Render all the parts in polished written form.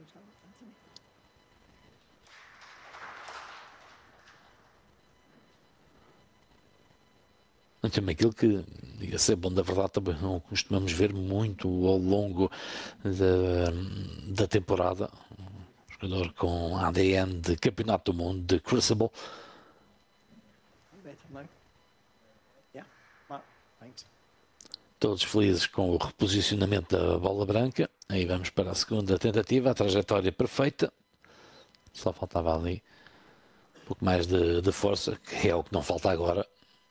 Também aquilo que, diga ser bom da verdade, também não costumamos ver muito ao longo da temporada. Um jogador com ADN de Campeonato do Mundo, de Crucible. Todos felizes com o reposicionamento da bola branca. Aí vamos para a segunda tentativa, a trajetória perfeita. Só faltava ali um pouco mais de força, que é o que não falta agora.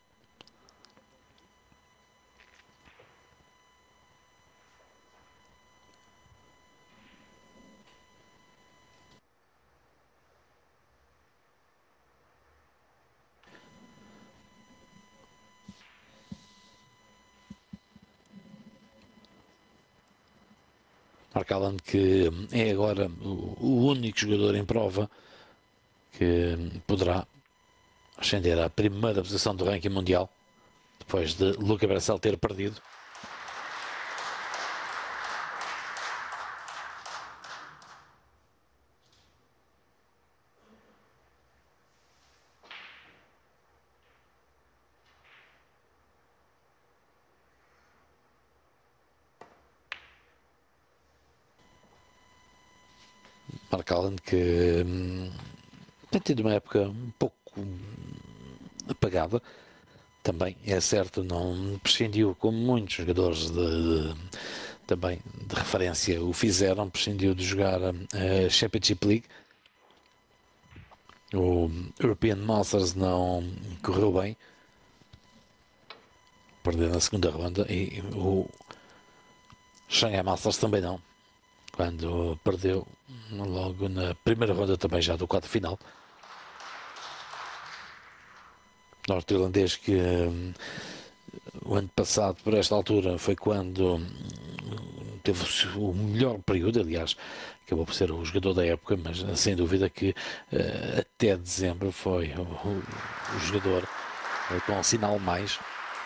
Mark Allen, que é agora o único jogador em prova que poderá ascender à primeira posição do ranking mundial, depois de Luca Bressel ter perdido. Mark Allen, que tem tido uma época um pouco apagada. Também é certo, não prescindiu, como muitos jogadores também de referência o fizeram, prescindiu de jogar a Championship League. O European Masters não correu bem, perdeu na segunda ronda, e o Shanghai Masters também não, quando perdeu logo na primeira ronda também já do quarto final. Norte-irlandês que o ano passado, por esta altura, foi quando teve o melhor período, aliás, acabou por ser o jogador da época, mas sem dúvida que até dezembro foi o jogador com sinal mais.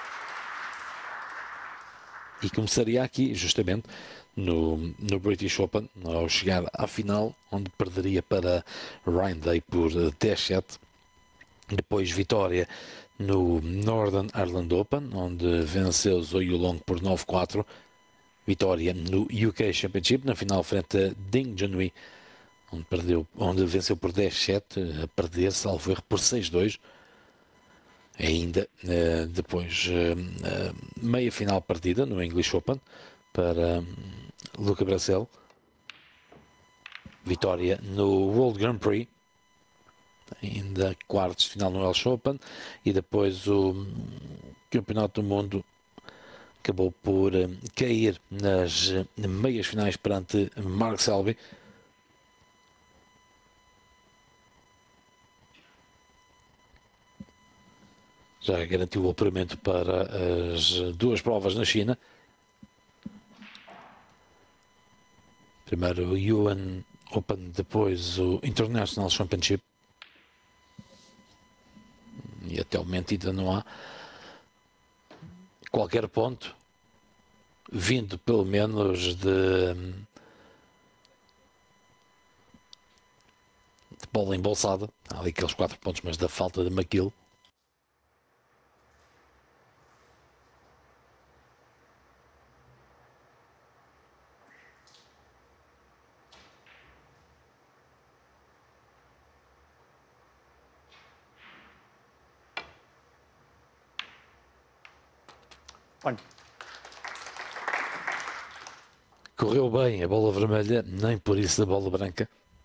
E começaria aqui, justamente, no British Open, ao chegar à final, onde perderia para Ryan Day por 10-7. Depois vitória no Northern Ireland Open, onde venceu Zoe Long por 9-4. Vitória no UK Championship, na final frente a Ding Junhui, onde venceu por 10-7, a perder, salvo erro, por 6-2. Ainda depois meia final perdida no English Open para Luca Bressel. Vitória no World Grand Prix, ainda quartos de final no Welsh Open, e depois o Campeonato do Mundo acabou por cair nas meias finais perante Mark Selby. Já garantiu o apuramento para as duas provas na China. Primeiro o Yuan Open, depois o International Championship. E até o momento ainda não há qualquer ponto vindo pelo menos de bola embolsada. Há ali aqueles 4 pontos, mas da falta de McGill. Correu bem a bola vermelha, nem por isso a bola branca.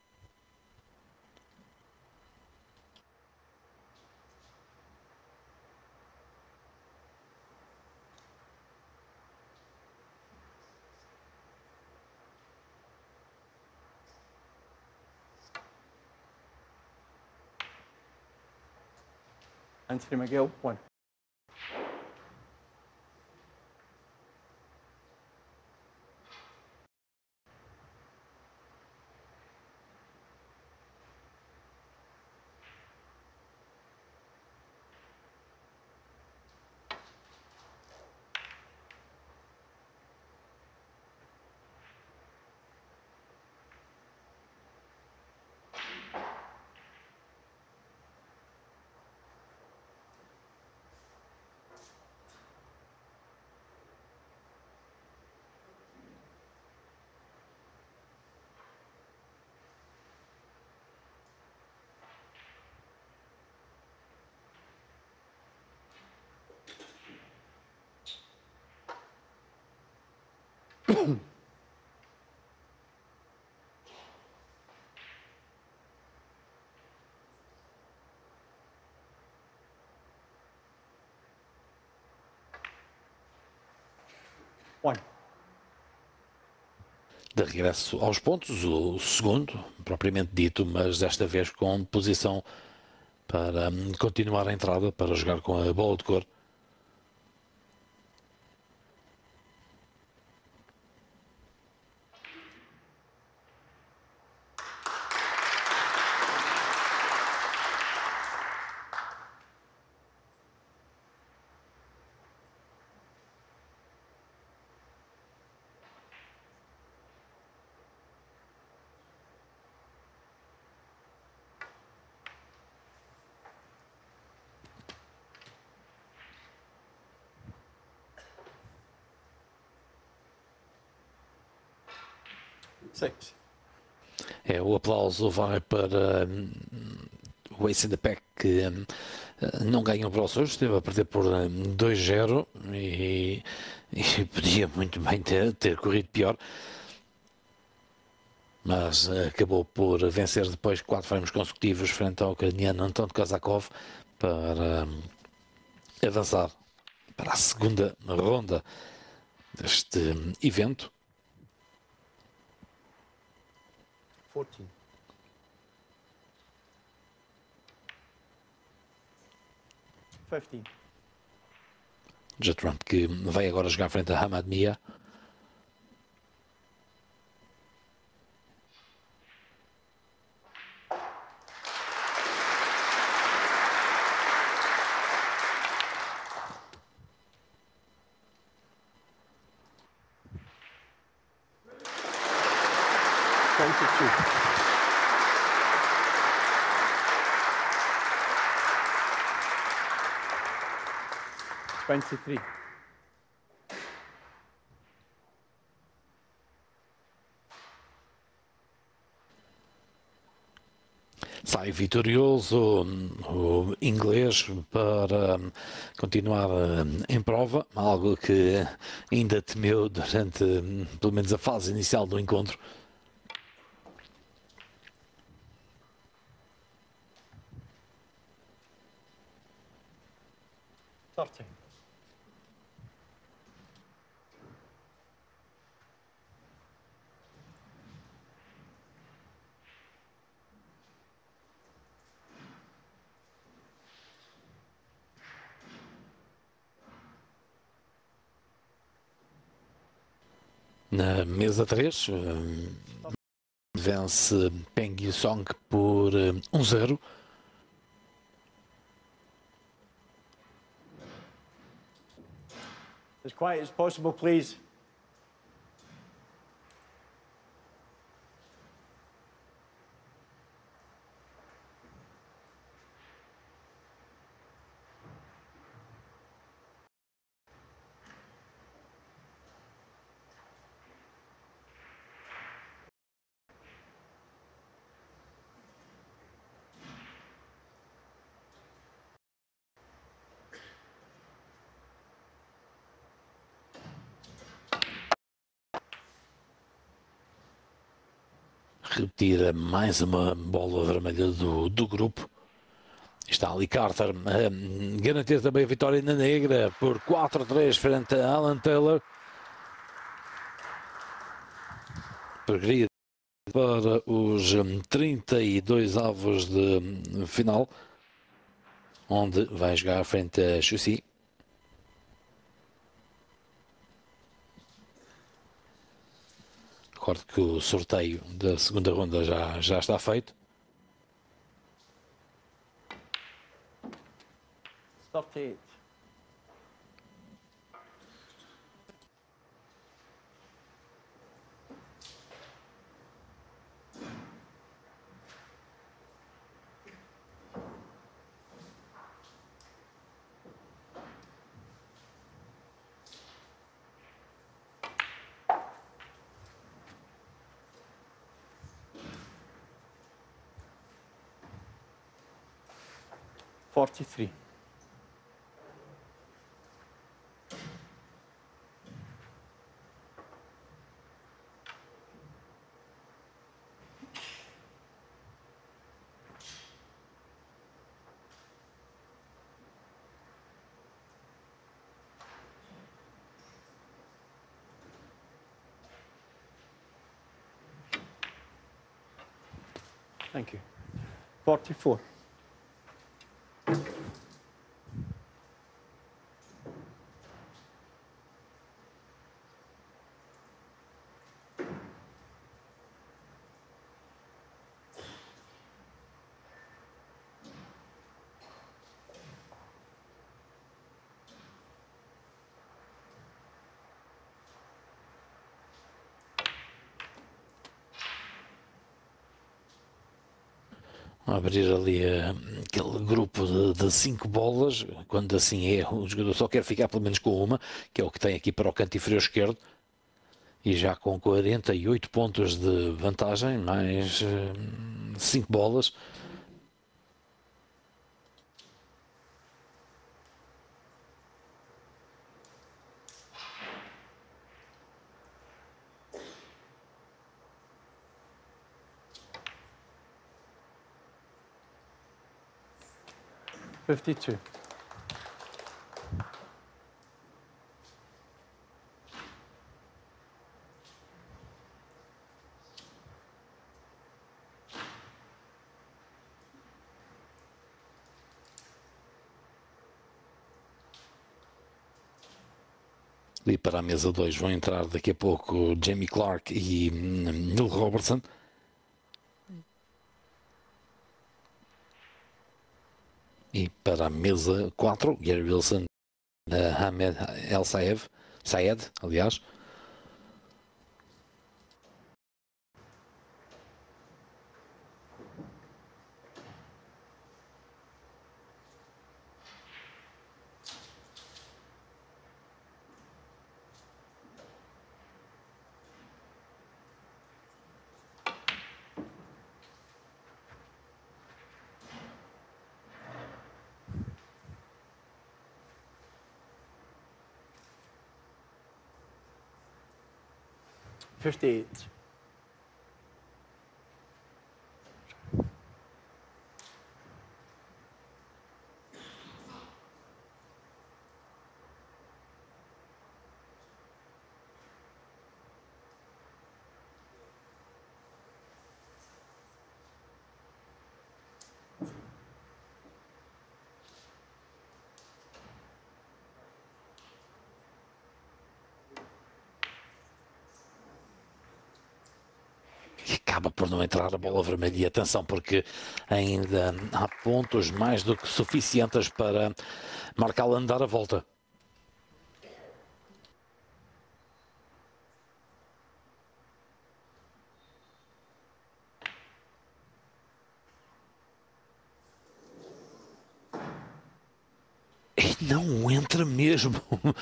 Anthony McGill, 1. One. De regresso aos pontos, o segundo, propriamente dito, mas desta vez com posição para continuar a entrada, para jogar com a bola de cor. Six. O aplauso vai para o Ace in the Pack, que não ganhou para os outros, esteve a perder por 2-0 e podia muito bem ter corrido pior, mas acabou por vencer depois 4 frames consecutivos frente ao ucraniano Anton Kazakov para avançar para a segunda ronda deste evento. 14. 15. Judd Trump, que vai agora jogar frente a Hamad Mia. Twenty-three. Sai vitorioso o inglês para continuar em prova, algo que ainda temeu durante pelo menos a fase inicial do encontro. Thirty. Na mesa 3, vence Peng Yusong por 1-0. As quiet as possible, please. Retira mais uma bola vermelha do grupo. Está ali Carter a garantir também a vitória na negra por 4-3 frente a Alan Taylor. Progride para os 32 avos de final, onde vai jogar frente a Xuxi. Recordo que o sorteio da segunda ronda já está feito. 38. Forty-three. Thank you. 44. Abrir ali aquele grupo de 5 bolas, quando assim é, o jogador só quer ficar pelo menos com uma, que é o que tem aqui para o canto inferior esquerdo, e já com 48 pontos de vantagem, mais 5 bolas. $52. E para a mesa 2 vão entrar daqui a pouco Jamie Clark e Neil Robertson. E para a mesa 4, Gary Wilson, Hamed El Sayed, aliás. $58. E acaba por não entrar a bola vermelha. E atenção, porque ainda há pontos mais do que suficientes para Markkanen dar a volta. E não entra mesmo.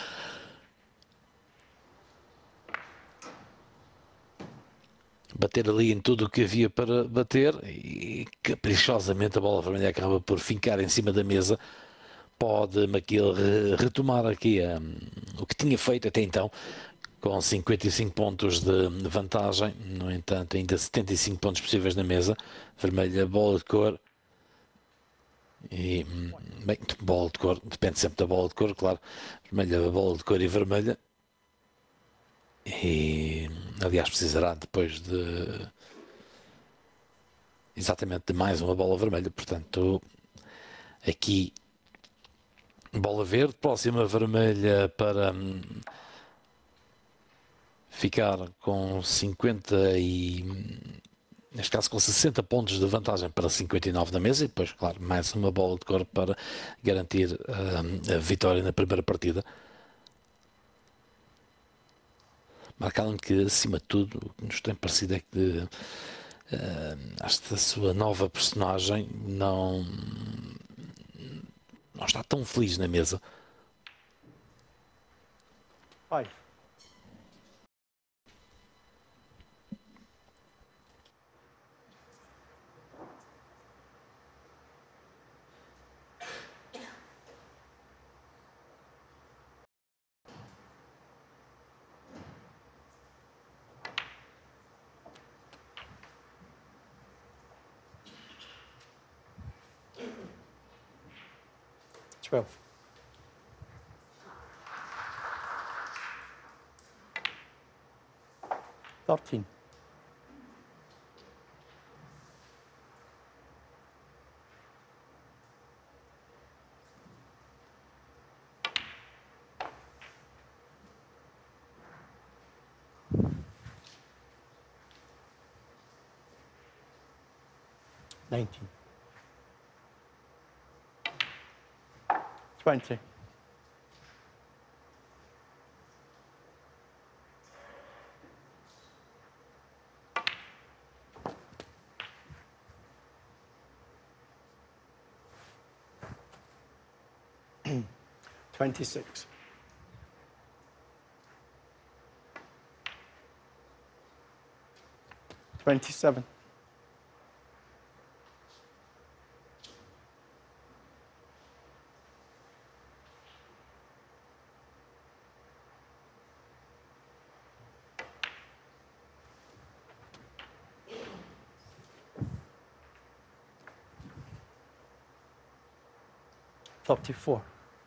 Bater ali em tudo o que havia para bater e caprichosamente a bola vermelha acaba por fincar em cima da mesa. Pode McGill retomar aqui o que tinha feito até então, com 55 pontos de vantagem. No entanto, ainda 75 pontos possíveis na mesa. Vermelha, bola de cor. E, bem, bola de cor, depende sempre da bola de cor, claro. Vermelha, bola de cor e vermelha. E, aliás, precisará depois de exatamente de mais uma bola vermelha. Portanto, aqui bola verde, próxima vermelha para ficar com 50 e neste caso com 60 pontos de vantagem para 59 na mesa e depois, claro, mais uma bola de cor para garantir a vitória na primeira partida. Markkanen, que acima de tudo o que nos tem parecido é que esta sua nova personagem não está tão feliz na mesa. 5. $12. $13. 19. 20. $26. 27. 34.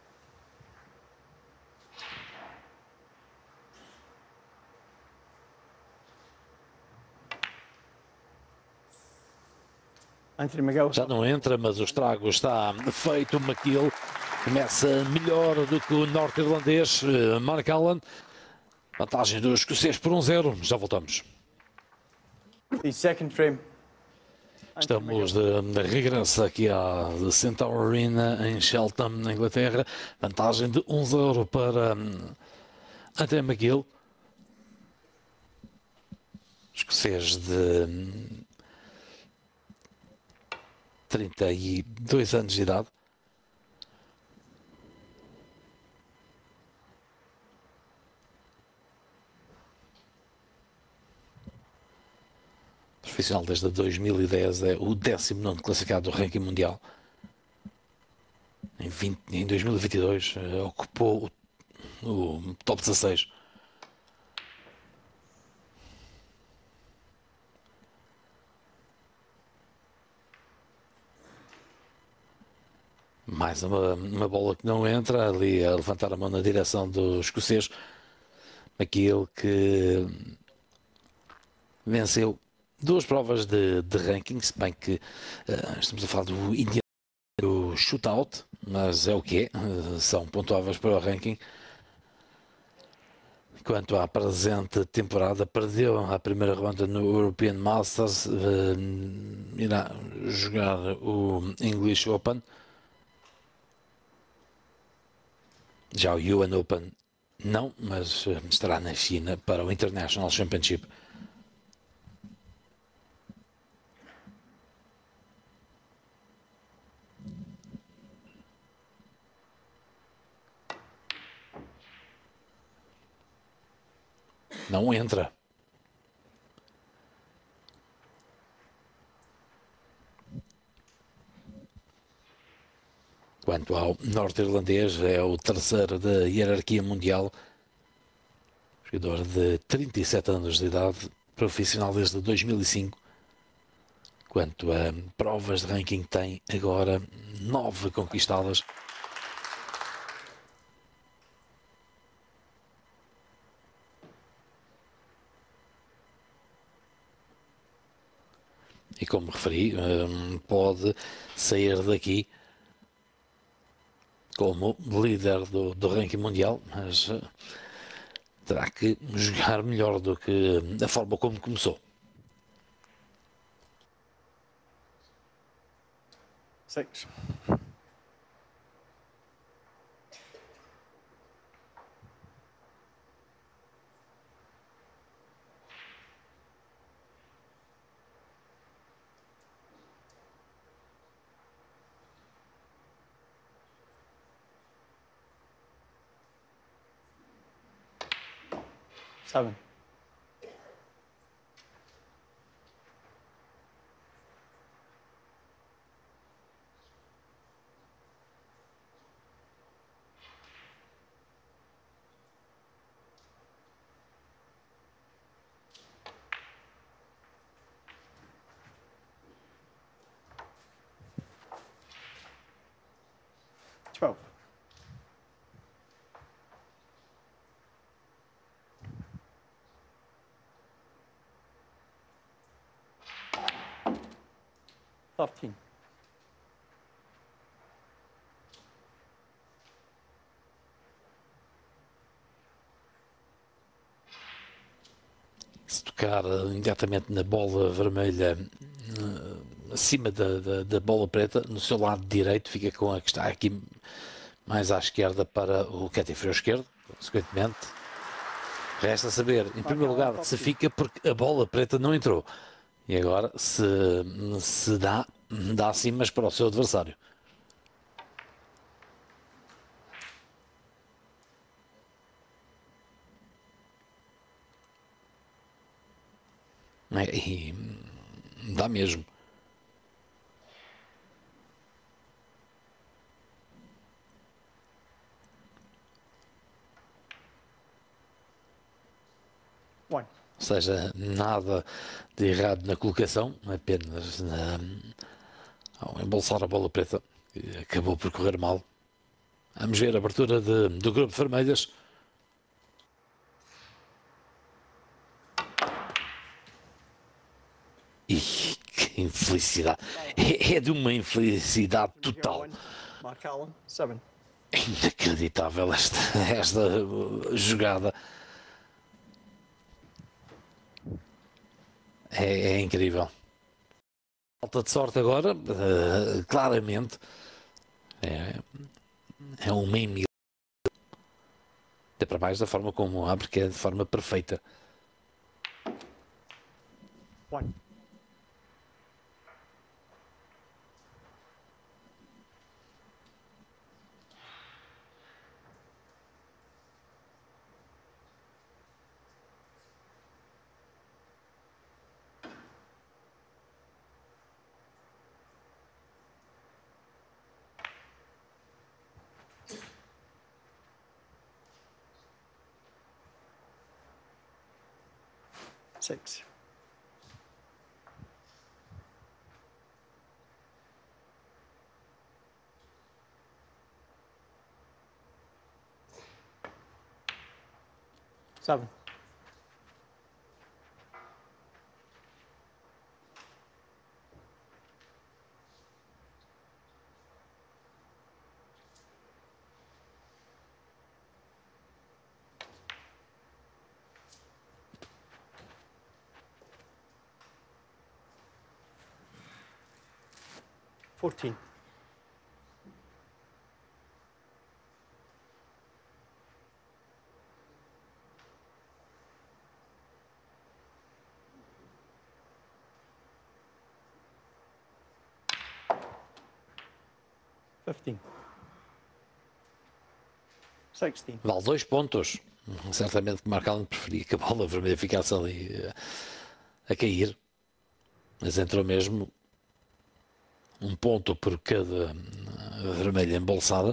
'Anthony Miguel. Já não entra, mas o estrago está feito. O McGill começa melhor do que o norte-irlandês Mark Allen. Vantagem dos escoceses por 1-0. Já voltamos. The second frame. Estamos de regresso aqui à Centaur Arena em Cheltenham, na Inglaterra. Vantagem de 1-0 para Anthony McGill. Escocês de 32 anos de idade. Profissional desde 2010, é o 19º classificado do ranking mundial. Em 2022 ocupou o top 16. Mais uma bola que não entra, ali a levantar a mão na direção do escocês. Aquele que venceu duas provas de ranking, se bem que estamos a falar do Indian do shootout, mas é o que é, são pontuáveis para o ranking. Quanto à presente temporada, perdeu a primeira ronda no European Masters, irá jogar o English Open. Já o UN Open não, mas estará na China para o International Championship. Não entra. Quanto ao norte-irlandês, é o terceiro da hierarquia mundial. Jogador de 37 anos de idade, profissional desde 2005. Quanto a provas de ranking, tem agora 9 conquistadas. E como referi, pode sair daqui como líder do ranking mundial, mas terá que jogar melhor do que a forma como começou. 6. 7. 12. 13. Se tocar imediatamente na bola vermelha acima da bola preta, no seu lado direito, fica com a que está aqui mais à esquerda para o Catifreu esquerdo, consequentemente. Resta saber, em primeiro lugar, se fica porque a bola preta não entrou. E agora, se dá sim, mas para o seu adversário. E dá mesmo. One. Ou seja, nada de errado na colocação, apenas ao embolsar a bola preta, que acabou por correr mal. Vamos ver a abertura do grupo de vermelhas. E que infelicidade. É de uma infelicidade total. Mark Allen, 7. Inacreditável esta jogada. É incrível. Falta de sorte agora, claramente. É um meme. Até para mais da forma como abre, que é de forma perfeita. One. Six. Seven. Fourteen. Fifteen. 16. Vale 2 pontos. Certamente que Mark Allen preferia que a bola vermelha ficasse ali a cair. Mas entrou mesmo um ponto por cada vermelha embolsada.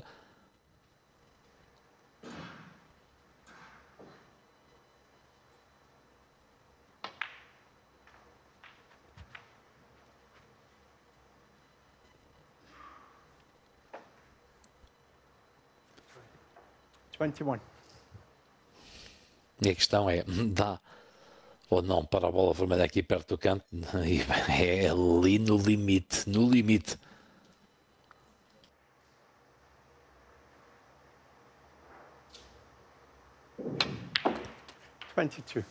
Twenty-one. E a questão é, dá ou não para a bola vermelha aqui perto do canto? E é ali no limite, no limite. Twenty-two.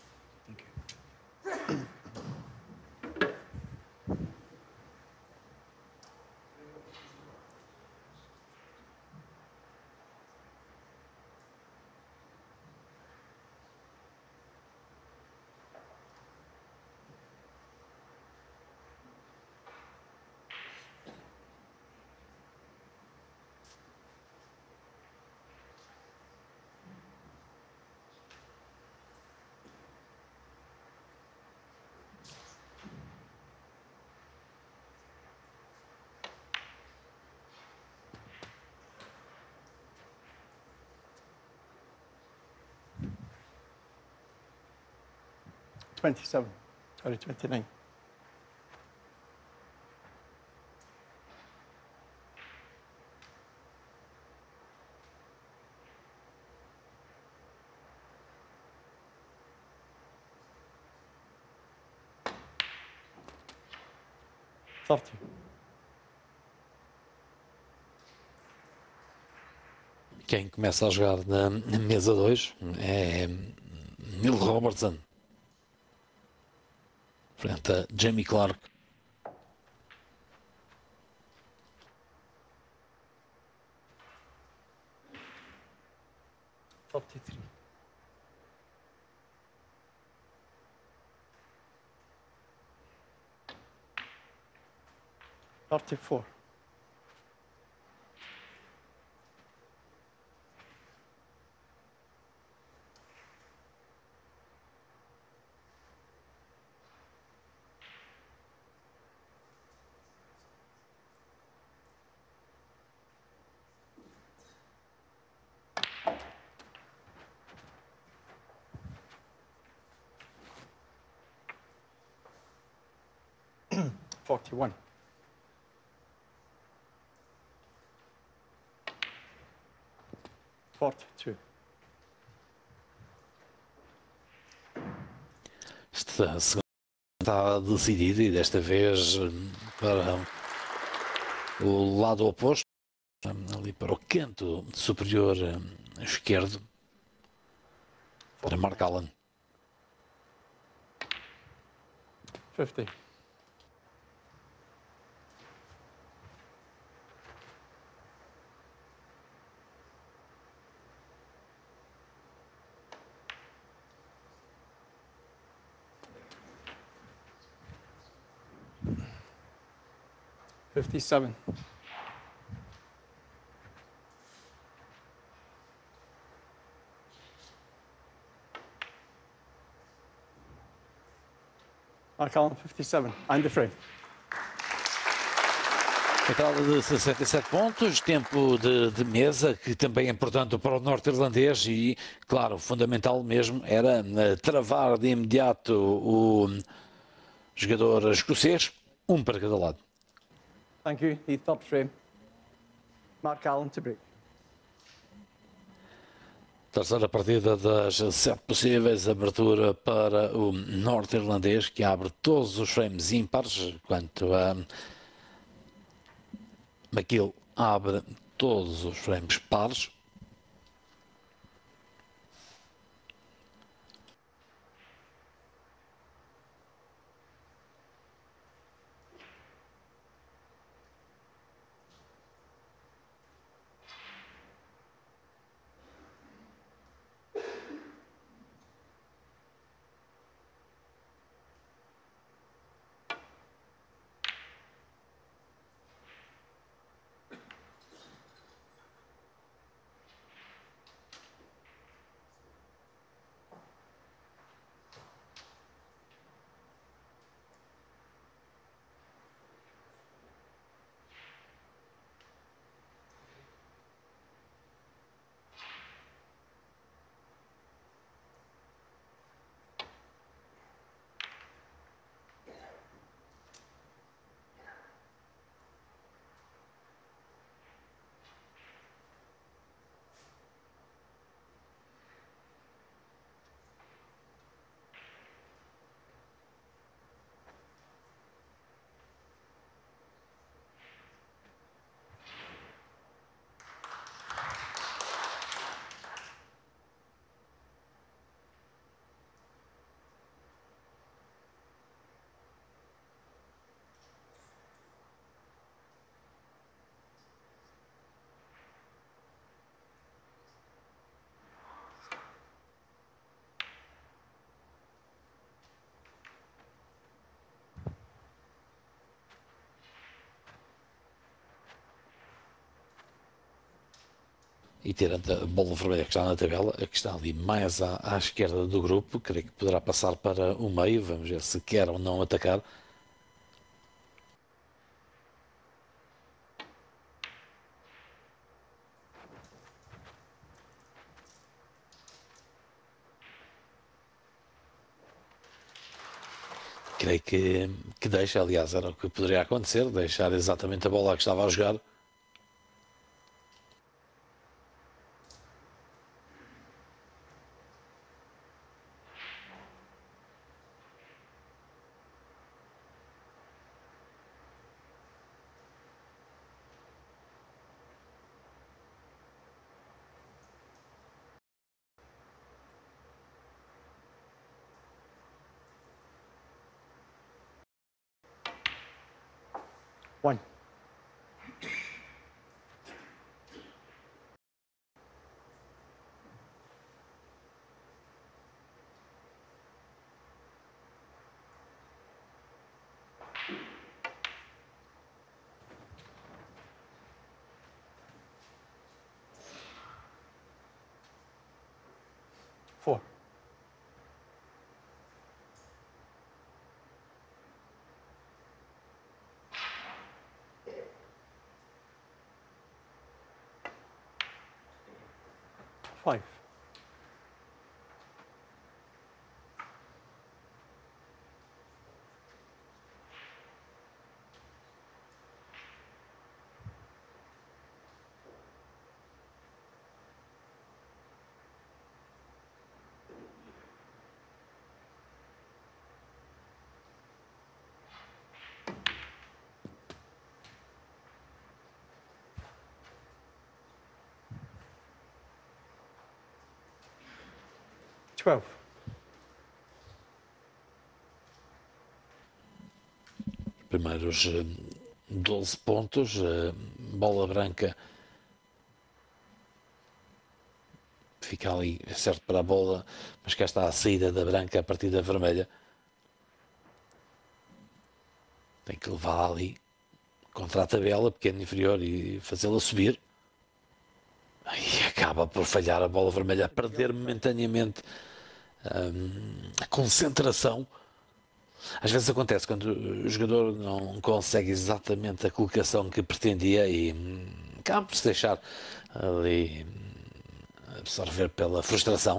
Twenty-seven. Sorry, 29. Thirty. Quem começa a jogar na mesa 2 é Neil Robertson. Frente a Jamie Clark. 33. 34. 41. 42. Esta segunda está decidida e desta vez para o lado oposto, ali para o canto superior esquerdo, para Mark Allen. 50. 57. 57. And the frame. Total de 67 pontos, tempo de mesa, que também é importante para o norte-irlandês e, claro, fundamental mesmo era travar de imediato o jogador escocês, um para cada lado. Thank you. The third frame. Mark Allen to break. Terceira partida das 7 possíveis, abertura para o norte-irlandês, que abre todos os frames ímpares, enquanto a McGill abre todos os frames pares. E tirando a bola vermelha que está na tabela, a que está ali mais à esquerda do grupo, creio que poderá passar para o meio. Vamos ver se quer ou não atacar. Creio que deixa, aliás, era o que poderia acontecer, deixar exatamente a bola que estava a jogar. One. 5. Twelve. Primeiros 12 pontos, bola branca fica ali, é certo para a bola, mas cá está a saída da branca a partir da vermelha. Tem que levar ali contra a tabela, pequeno inferior, e fazê-la subir. E acaba por falhar a bola vermelha, a perder momentaneamente a concentração. Às vezes acontece quando o jogador não consegue exatamente a colocação que pretendia e acaba por se deixar ali absorver pela frustração.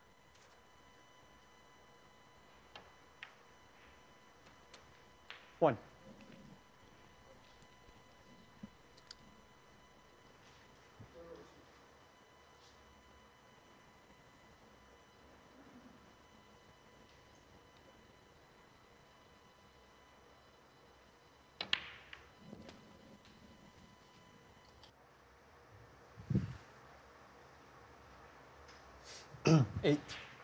One. Eight.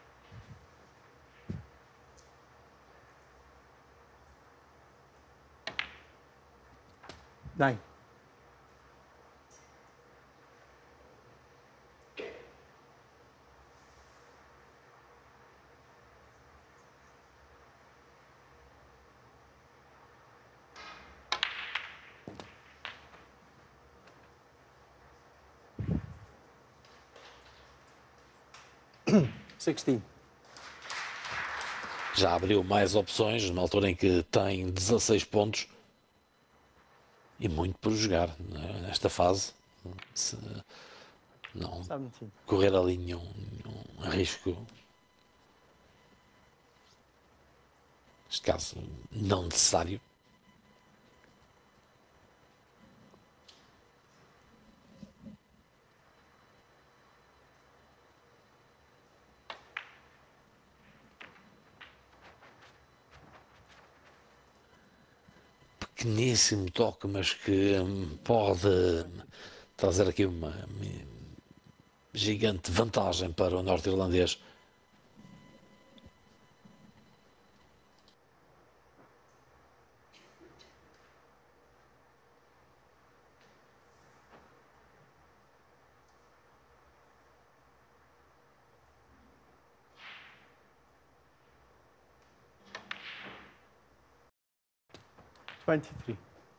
Nine. Sixteen. Já abriu mais opções, numa altura em que tem 16 pontos e muito por jogar, né, nesta fase. Se não 17. correr ali nenhum risco, neste caso não necessário. Pequeníssimo toque, mas que pode trazer aqui uma gigante vantagem para o norte-irlandês. Twenty-three.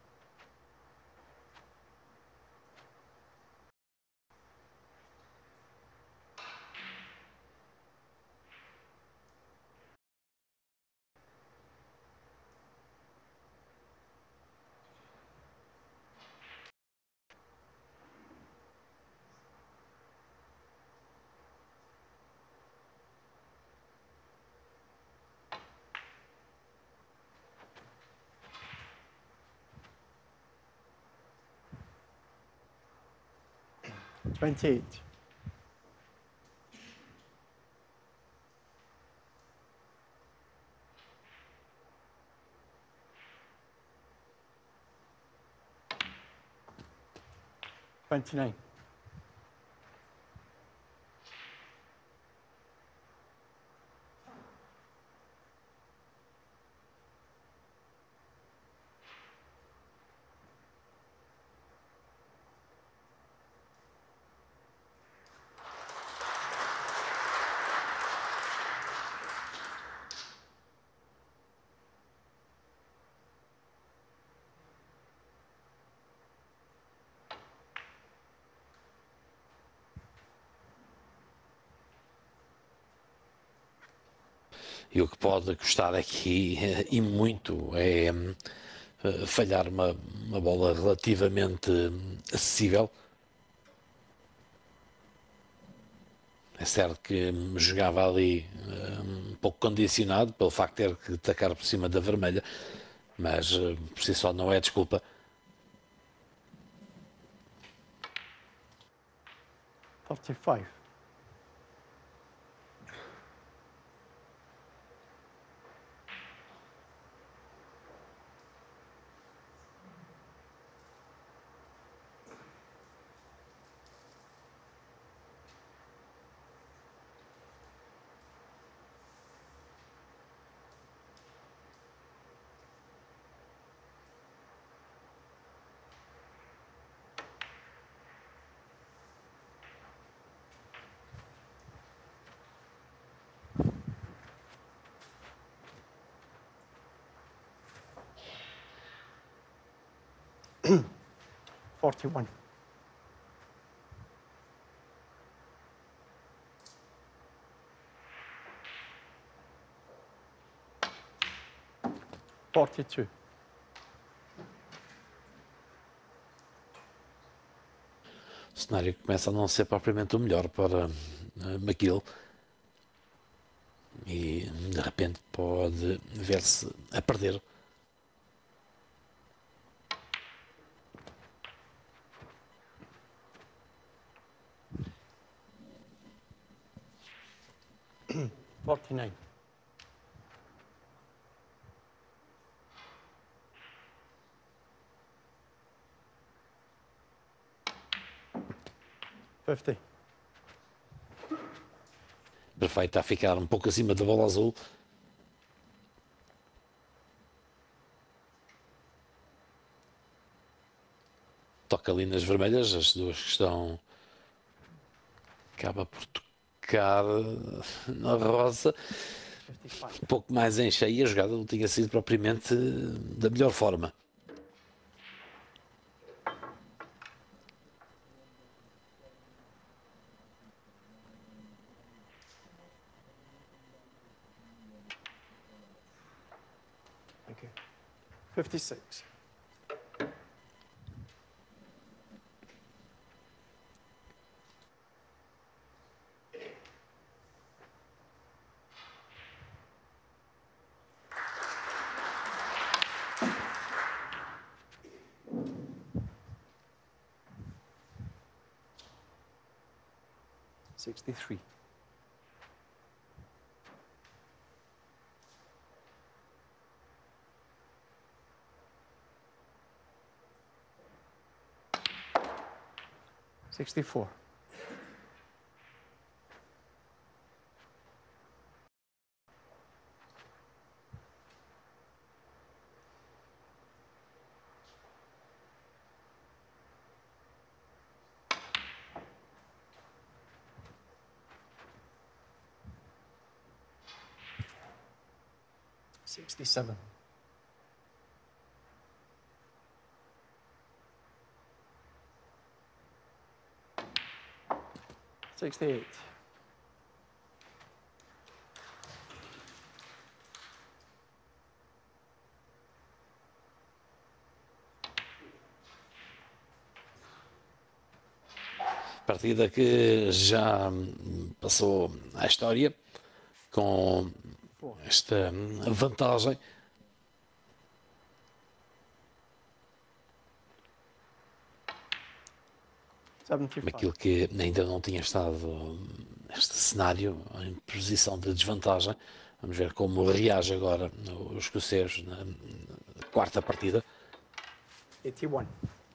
Twenty-eight. Twenty-nine. E o que pode custar aqui, e muito, é falhar uma bola relativamente acessível. É certo que jogava ali um pouco condicionado pelo facto de ter que atacar por cima da vermelha, mas por si só não é desculpa. 35. $41. $42. O cenário começa a não ser propriamente o melhor para McGill e de repente pode ver-se a perder. $49. $50. Perfeito, a ficar um pouco acima da bola azul. Toca ali nas vermelhas, as duas que estão. Acaba por tocar na rosa. 55. Um pouco mais em cheio, a jogada não tinha sido propriamente da melhor forma. Thank you. 56. $63. $64. $67. $68. Partida que já passou à história com esta vantagem. Aquilo que ainda não tinha estado neste cenário em posição de desvantagem. Vamos ver como reage agora os escoceses na quarta partida. 81.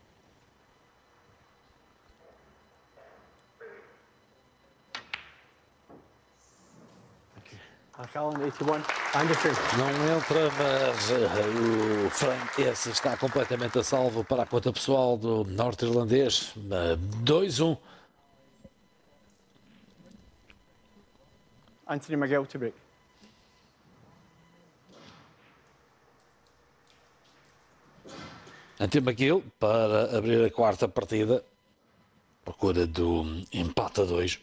Allen, 81. Anderson. Não entra, mas o Frank esse está completamente a salvo para a conta pessoal do norte-irlandês. 2-1. Anthony McGill to break. Anthony McGill para abrir a quarta partida. Procura do empate a 2.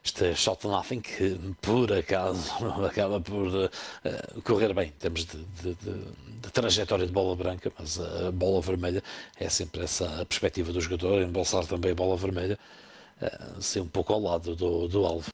este shot nothing que por acaso acaba por correr bem em termos de trajetória de bola branca, mas a bola vermelha é sempre essa a perspectiva do jogador, embolsar também a bola vermelha, ser um pouco ao lado do alvo.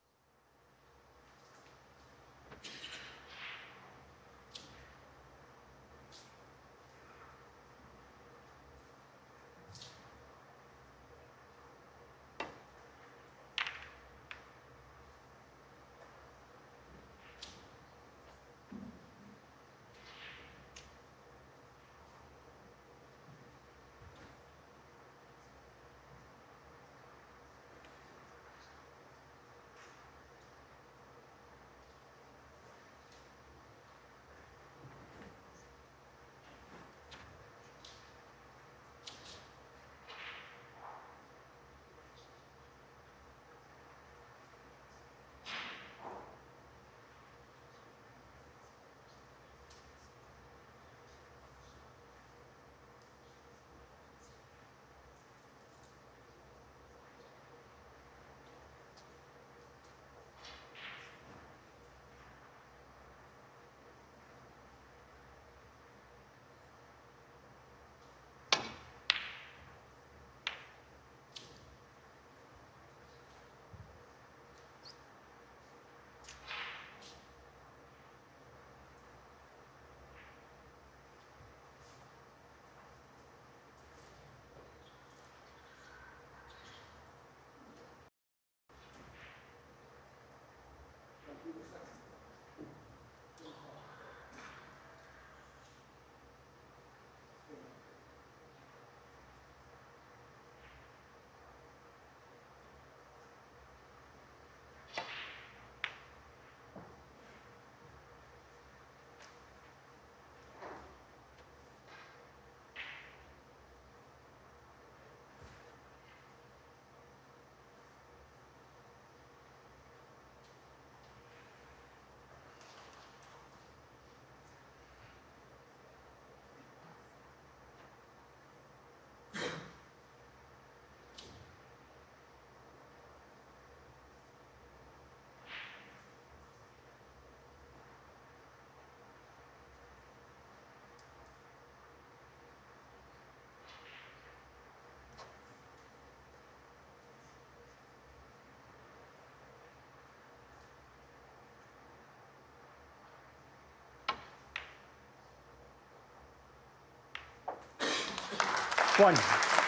One.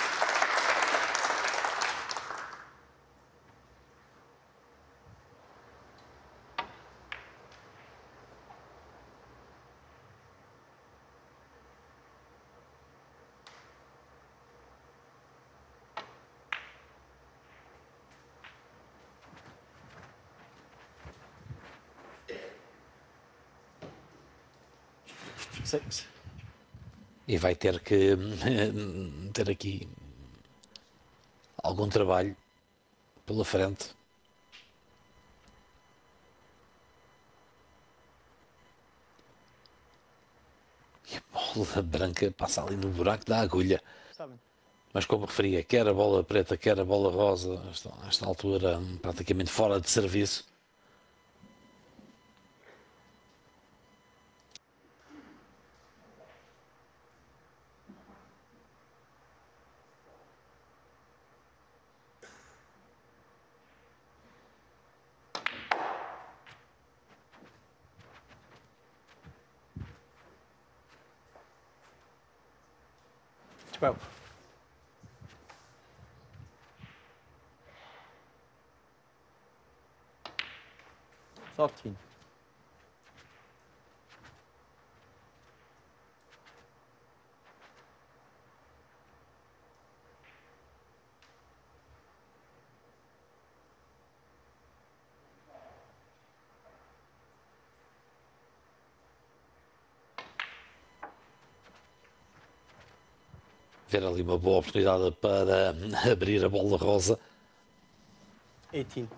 Six. E vai ter que ter aqui algum trabalho pela frente. E a bola branca passa ali no buraco da agulha. Seven. Mas como referia, quer a bola preta, quer a bola rosa, estão a esta altura praticamente fora de serviço. Twelve. 13. Ver ali uma boa oportunidade para abrir a bola rosa. 18.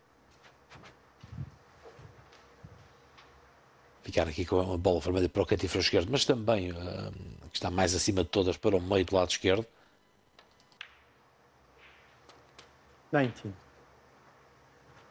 Ficar aqui com a bola vermelha para o cantífero esquerdo, mas também que está mais acima de todas para o meio do lado esquerdo. 19.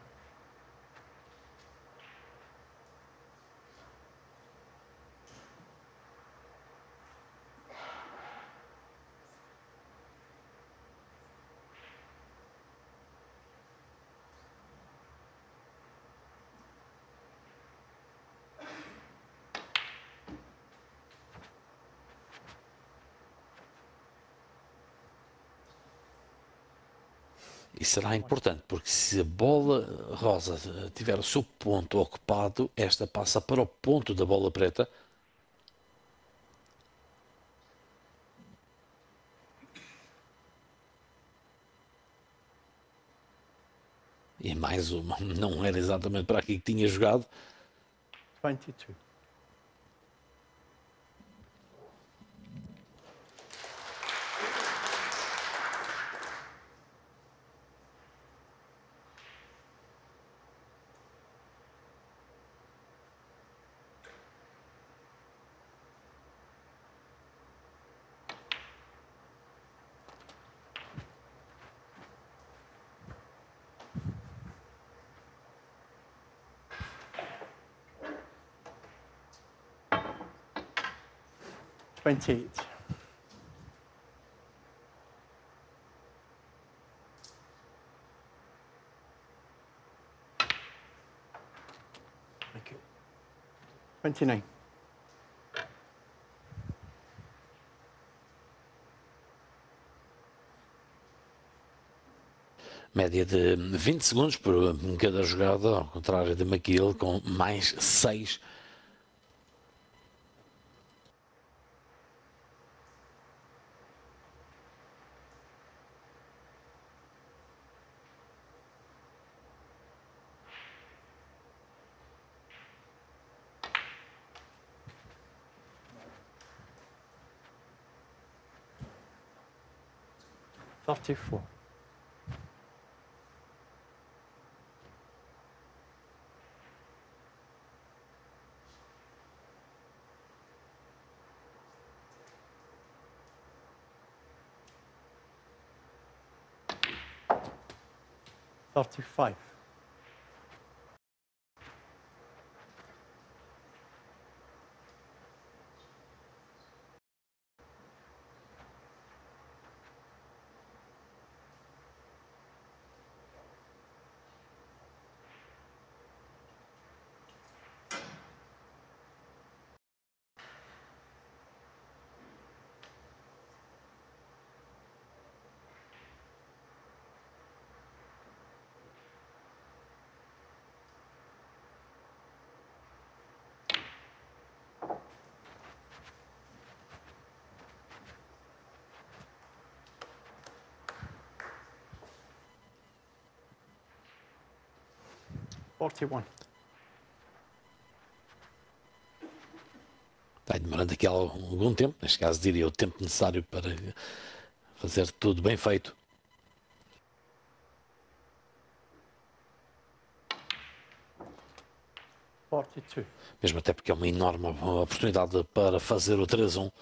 E será importante, porque se a bola rosa tiver o seu ponto ocupado, esta passa para o ponto da bola preta. E mais uma, não era exatamente para aqui que tinha jogado. 22. $28. Thank you. 29. Média de 20 segundos por cada jogada, ao contrário de McGill, com mais 6. $34. $35. $41. Está demorando aqui algum tempo, neste caso diria o tempo necessário para fazer tudo bem feito. $42. Mesmo até porque é uma enorme oportunidade para fazer o 3-1.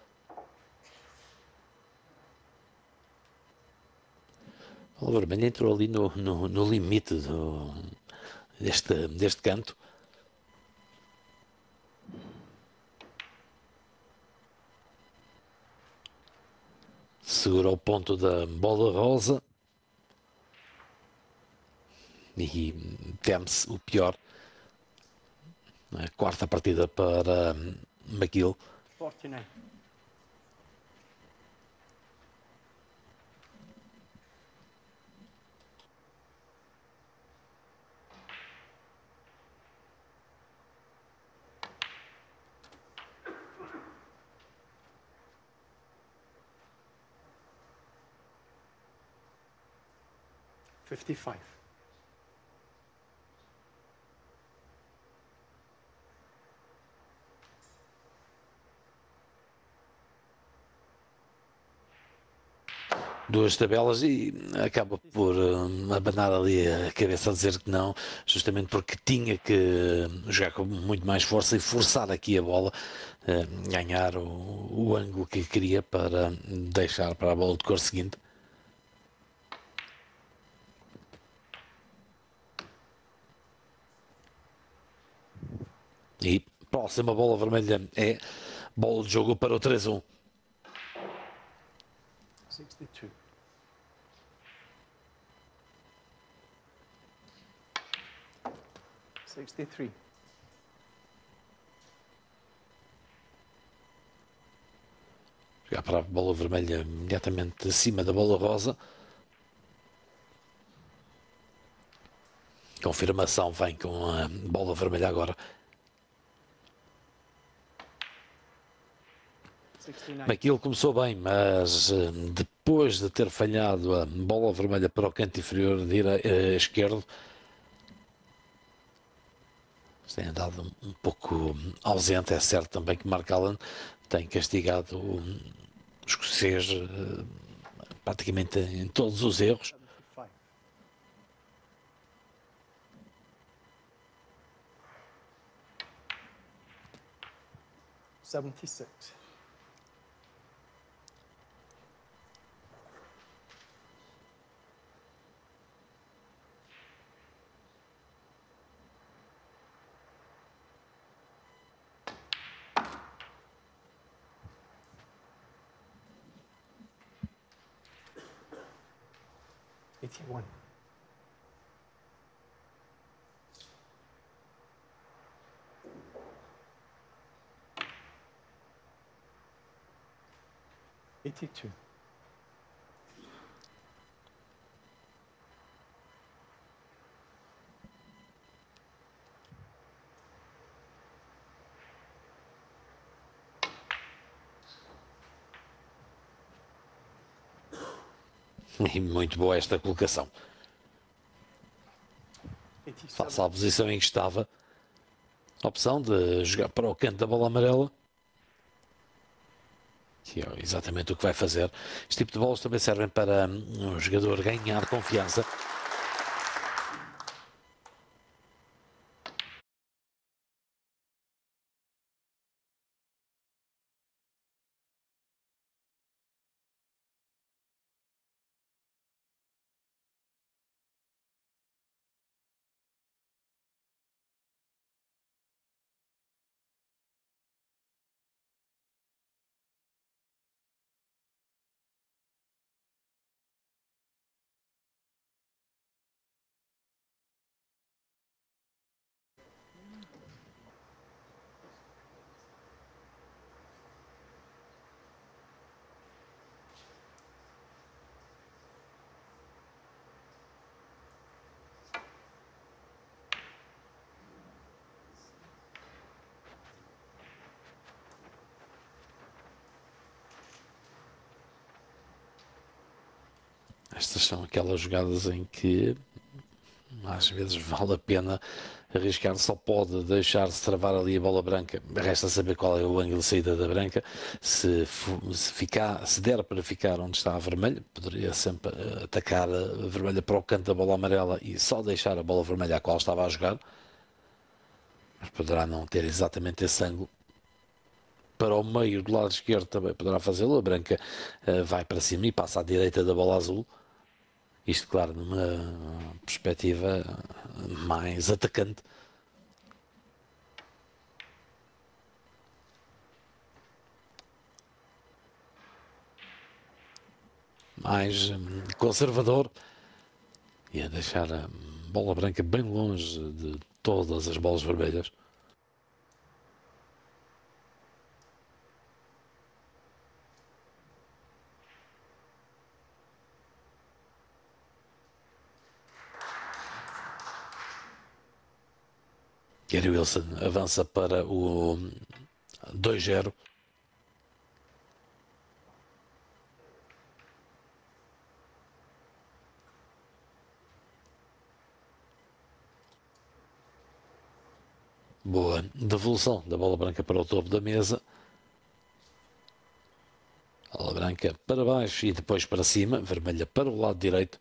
O vermelho entrou ali no limite deste canto. Segura o ponto da bola rosa. E teme-se o pior. A quarta partida para McGill. 49. $55. Duas tabelas e acaba por abanar ali a cabeça a dizer que não, justamente porque tinha que jogar com muito mais força e forçar aqui a bola, ganhar o ângulo que queria para deixar para a bola de cor seguinte. E próxima bola vermelha é bola de jogo para o 3-1. 62. $63. Jogar para a bola vermelha imediatamente acima da bola rosa. Confirmação vem com a bola vermelha agora. 69. McGill começou bem, mas depois de ter falhado a bola vermelha para o canto inferior esquerdo, tem andado um pouco ausente. É certo também que Mark Allen tem castigado o escocês praticamente em todos os erros. 75. 76. $81. $82. E muito boa esta colocação. Face à posição em que estava, a opção de jogar para o canto da bola amarela, que é exatamente o que vai fazer. Este tipo de bolas também servem para um jogador ganhar confiança. Estas são aquelas jogadas em que às vezes vale a pena arriscar, só pode deixar-se travar ali a bola branca. Resta saber qual é o ângulo de saída da branca. Se der para ficar onde está a vermelha, poderia sempre atacar a vermelha para o canto da bola amarela e só deixar a bola vermelha a qual estava a jogar. Mas poderá não ter exatamente esse ângulo. Para o meio do lado esquerdo também poderá fazê-lo. A branca vai para cima e passa à direita da bola azul. Isto, claro, numa perspectiva mais atacante. Mais conservador. E a deixar a bola branca bem longe de todas as bolas vermelhas. Gary Wilson avança para o 2-0. Boa devolução da bola branca para o topo da mesa. Bola branca para baixo e depois para cima. Vermelha para o lado direito.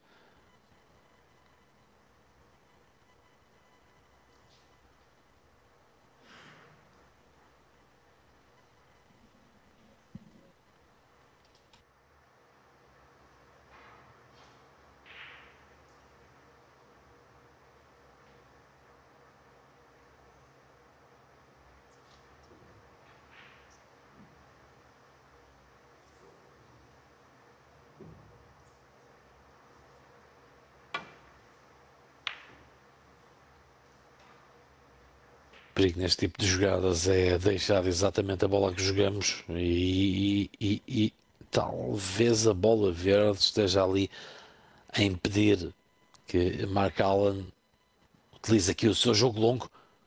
Perigo neste tipo de jogadas é deixar exatamente a bola que jogamos e talvez a bola verde esteja ali a impedir que Mark Allen utiliza aqui o seu jogo longo.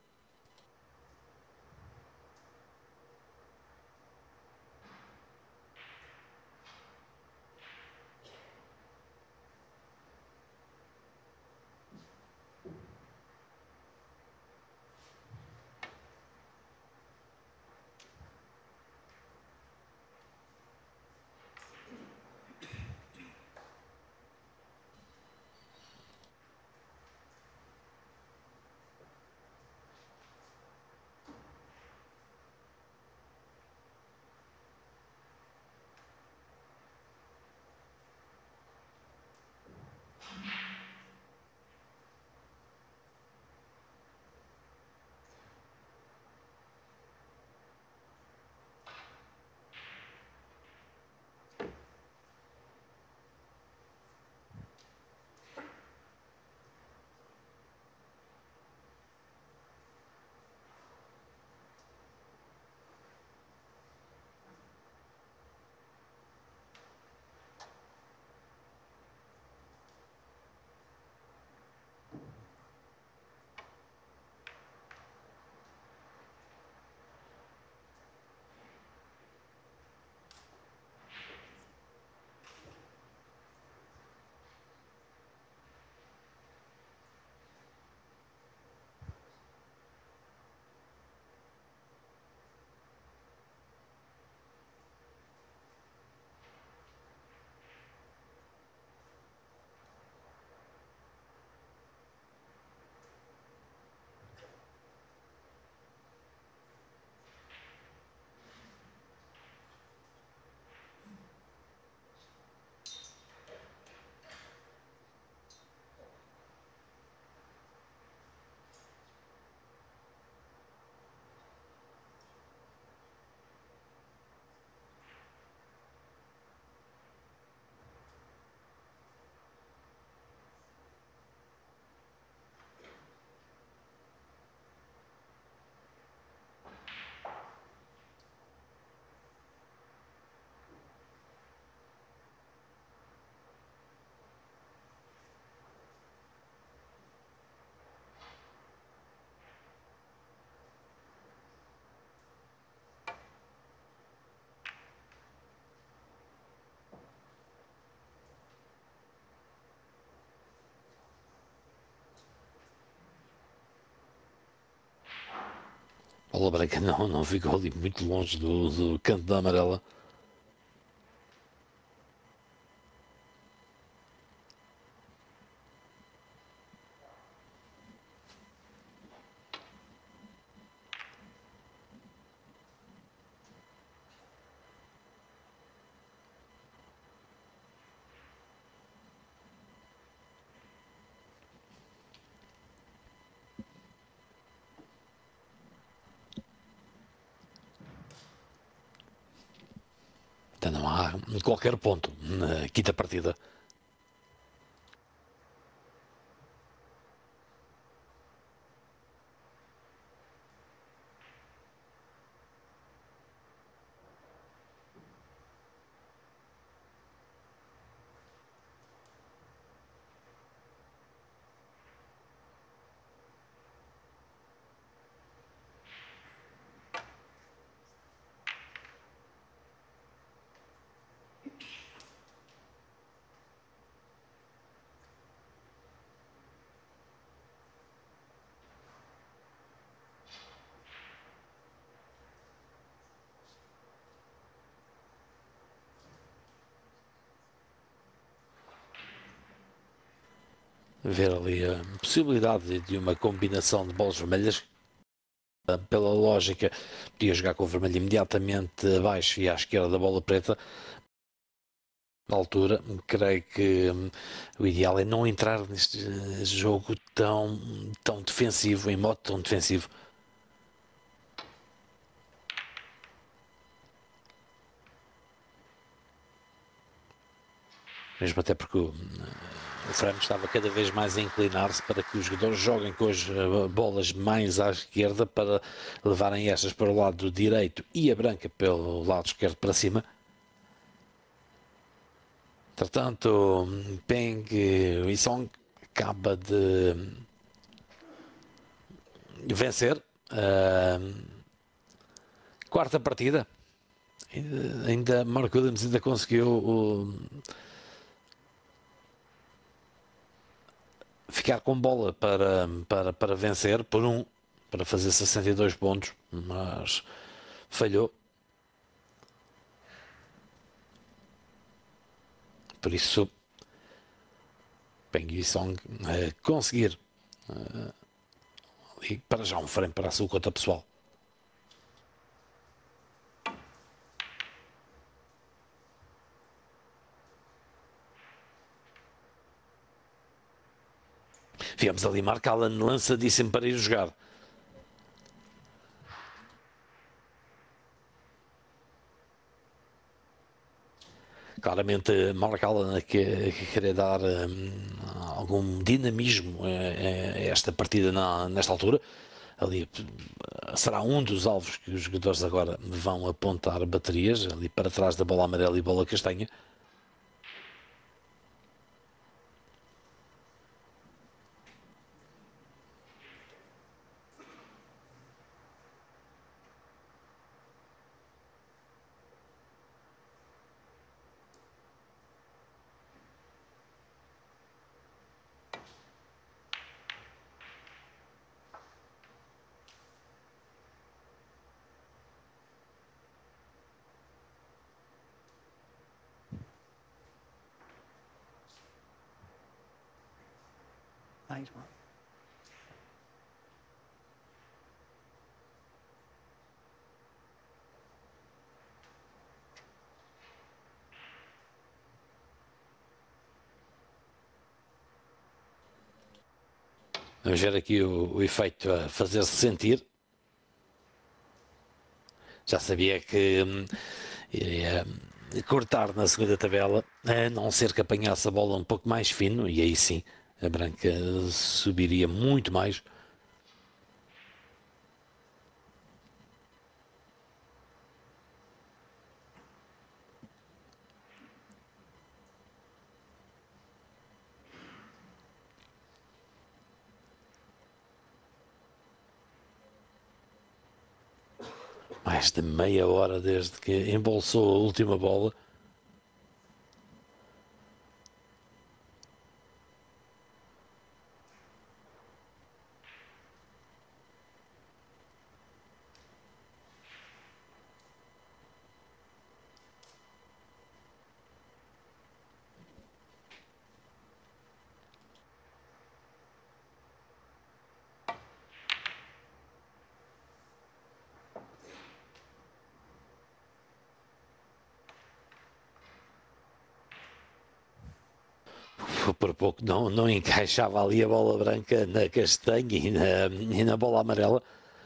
Bola branca não ficou ali muito longe do canto da amarela. Então não há qualquer ponto na quinta partida. Ver ali a possibilidade de uma combinação de bolas vermelhas. Pela lógica, podia jogar com o vermelho imediatamente abaixo e à esquerda da bola preta. Na altura, creio que o ideal é não entrar neste jogo tão defensivo, em modo tão defensivo. Mesmo até porque o Franco estava cada vez mais a inclinar-se para que os jogadores joguem com as bolas mais à esquerda para levarem estas para o lado direito e a branca pelo lado esquerdo para cima. Entretanto, Peng e Song acaba de vencer. Quarta partida. Ainda Mark Williams ainda conseguiu ficar com bola para vencer para fazer 62 pontos, mas falhou. Por isso, Peng Yisong conseguir e para já um frame para a sua conta pessoal. Viemos ali Mark Allen lançadíssimo para ir jogar. Claramente Mark Allen a querer dar algum dinamismo a esta partida nesta altura. Ali será um dos alvos que os jogadores agora vão apontar baterias, ali para trás da bola amarela e bola castanha. Nice one. Vamos ver aqui o efeito a fazer-se sentir. Já sabia que iria cortar na segunda tabela, a não ser que apanhasse a bola um pouco mais fino, e aí sim a branca subiria muito mais. Mais de meia hora desde que embolsou a última bola. Por pouco não encaixava ali a bola branca na castanha e na bola amarela.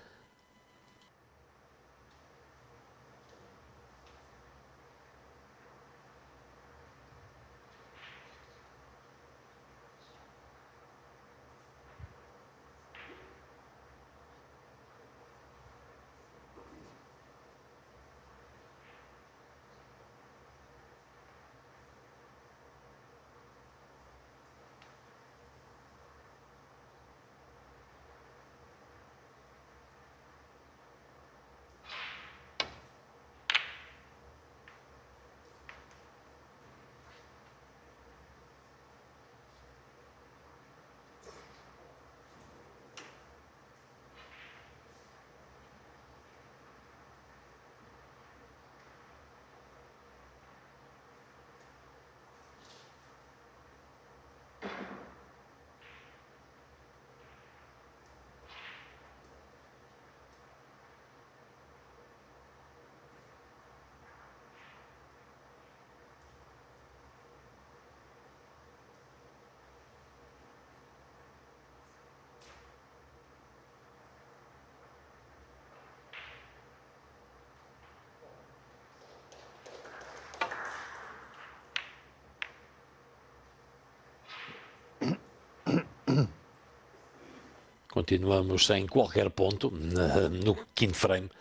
Continuamos sem qualquer ponto no quinto frame.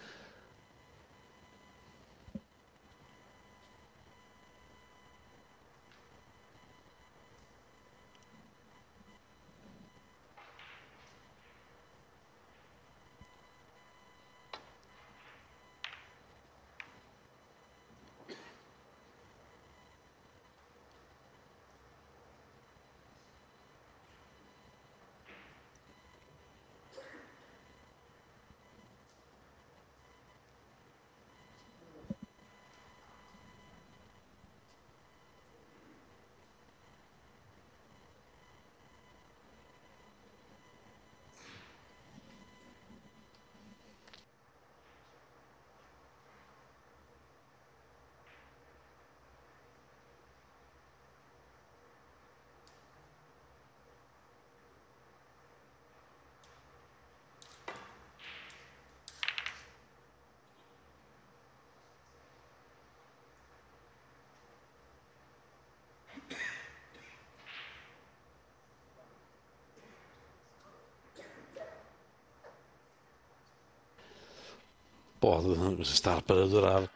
pode estar para durar.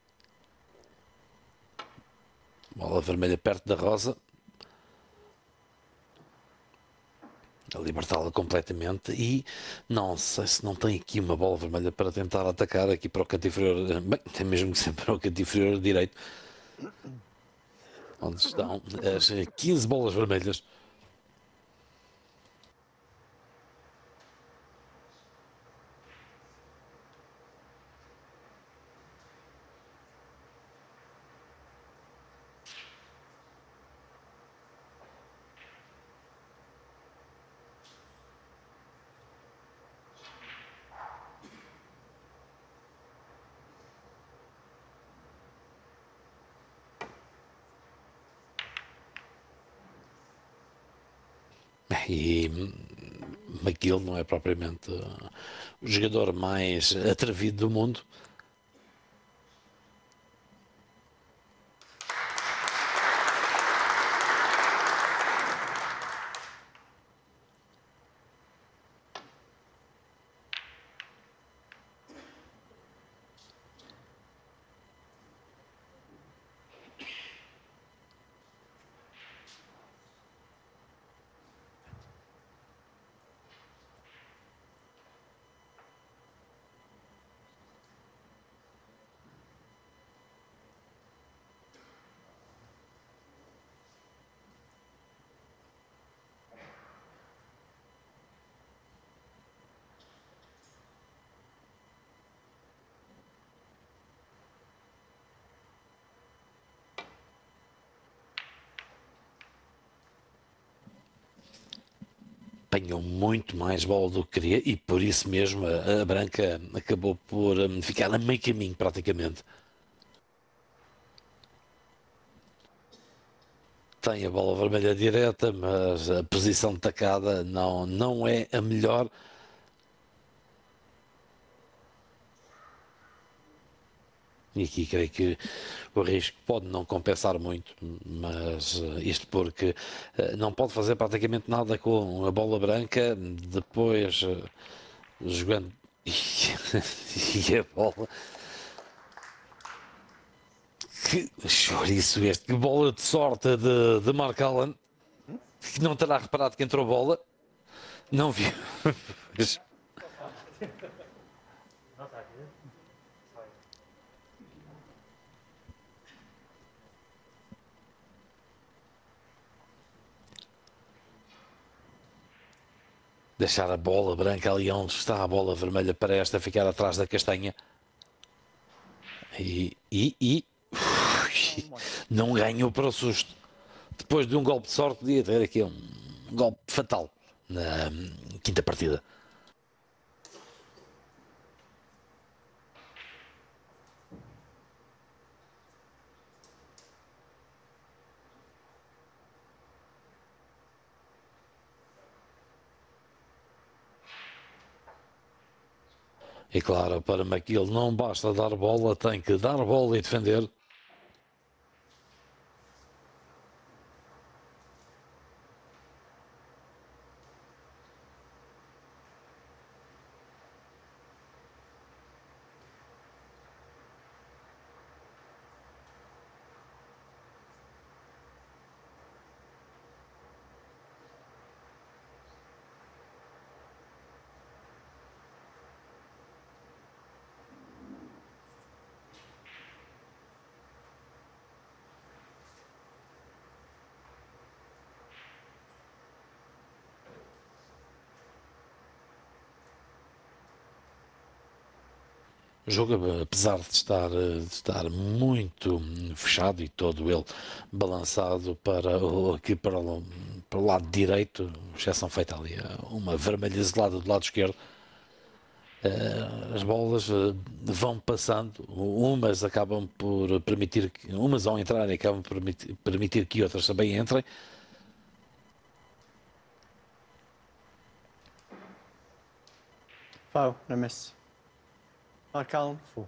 Bola vermelha perto da rosa. A libertá-la completamente e não sei se não tem aqui uma bola vermelha para tentar atacar aqui para o canto inferior, bem, tem mesmo que ser para o canto inferior direito, onde estão as 15 bolas vermelhas. E McGill não é propriamente o jogador mais atrevido do mundo. Apanhou muito mais bola do que queria e por isso mesmo a branca acabou por ficar a meio caminho praticamente. Tem a bola vermelha direta, mas a posição de tacada não é a melhor. E aqui creio que o risco pode não compensar muito, mas isto porque não pode fazer praticamente nada com a bola branca, depois jogando e a bola. Que chouriço este, que bola de sorte de Mark Allen, que não terá reparado que entrou bola, não viu. Deixar a bola branca ali onde está a bola vermelha para esta ficar atrás da castanha. E não ganhou para o susto. Depois de um golpe de sorte, podia ter aqui um golpe fatal na quinta partida. E claro, para McGill não basta dar bola, tem que dar bola e defender. O jogo, apesar de estar muito fechado e todo ele balançado para o lado direito, exceção feita ali, uma vermelha isolada do lado esquerdo, as bolas vão passando, umas acabam por permitir, umas ao entrarem acabam por permitir que outras também entrem. Foul, no miss. Mark Allen, 4.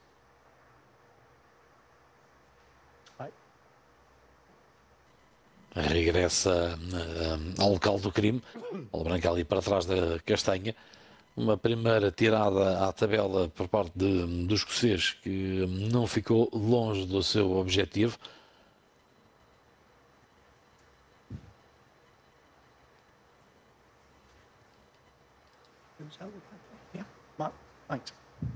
Vai. regressa ao local do crime, bola branca ali para trás da castanha. Uma primeira tirada à tabela por parte do escocês que não ficou longe do seu objetivo. Yeah, Mark, thanks.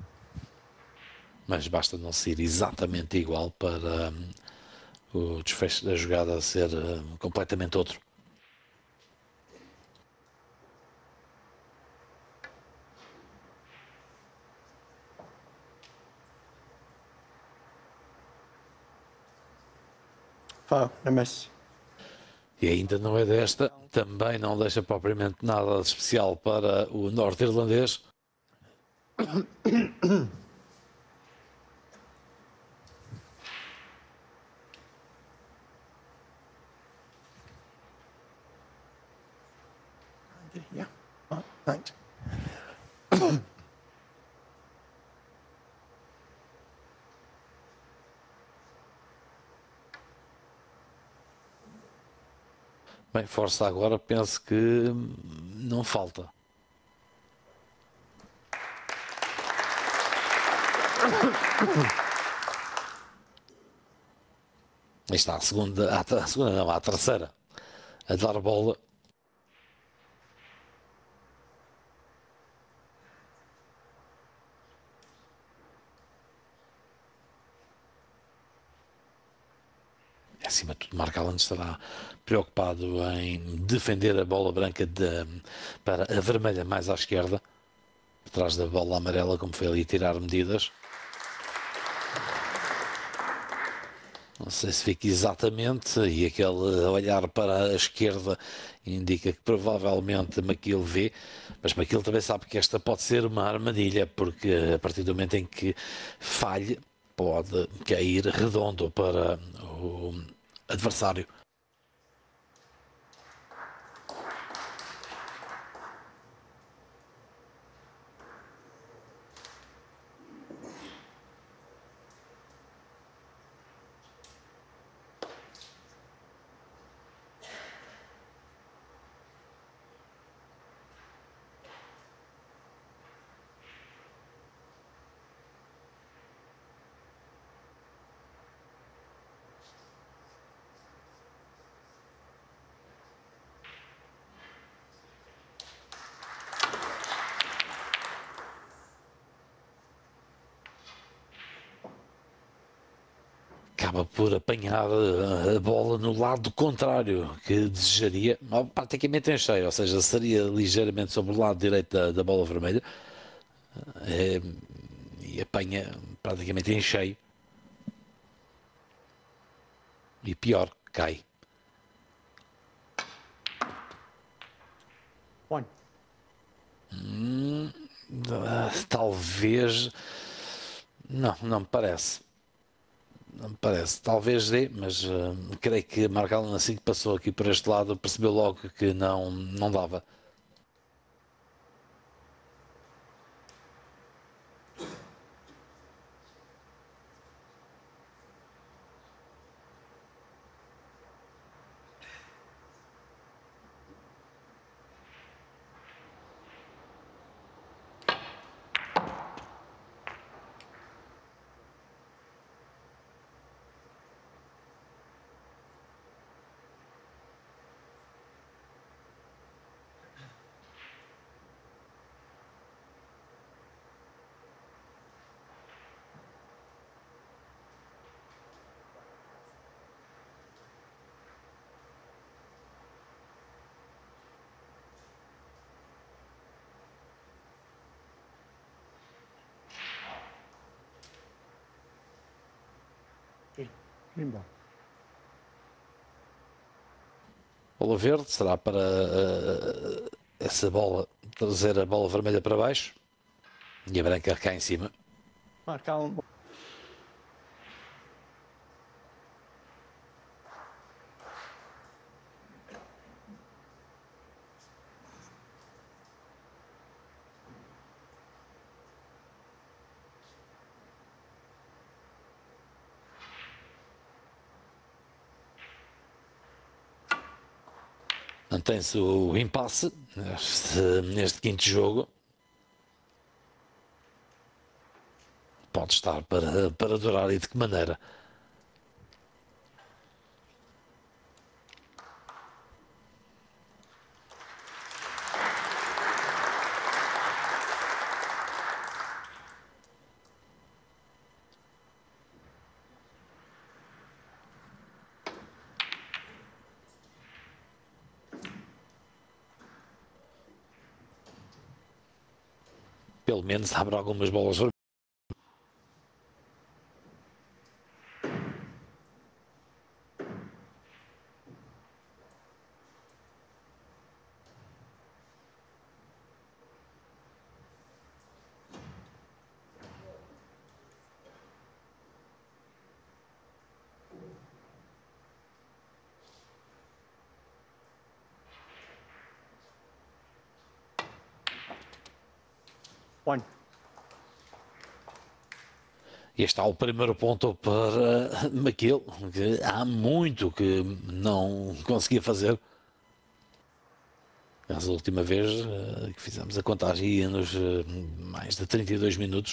Mas basta não ser exatamente igual para o desfecho da jogada ser completamente outro. Foul, a miss. E ainda não é desta, também não deixa propriamente nada de especial para o norte-irlandês. Yeah, Mark, thanks. Bem, força agora, penso que não falta. Aí está, a segunda não, a terceira. A dar bola. Acima de tudo, Mark Allen estará preocupado em defender a bola branca para a vermelha mais à esquerda, atrás da bola amarela, como foi ali tirar medidas. Não sei se fica exatamente, e aquele olhar para a esquerda indica que provavelmente McGill vê, mas McGill também sabe que esta pode ser uma armadilha, porque a partir do momento em que falhe, pode cair redondo para o adversário. Acaba por apanhar a bola no lado contrário que desejaria, praticamente em cheio, ou seja, seria ligeiramente sobre o lado direito da bola vermelha, e apanha praticamente em cheio. E pior, cai. One. Talvez. Não, não me parece. Não me parece. Talvez dê, mas creio que Mark Allen, assim que passou aqui por este lado, percebeu logo que não dava. Green ball. Bola verde será para essa bola trazer a bola vermelha para baixo e a branca cá em cima. Mark Allen. Mantém-se o impasse neste quinto jogo. Pode estar para durar, e de que maneira? Pelo menos abre algumas bolas. One. E está o primeiro ponto para McGill, que há muito que não conseguia fazer. Mas a última vez que fizemos a contagem ia nos mais de 32 minutos.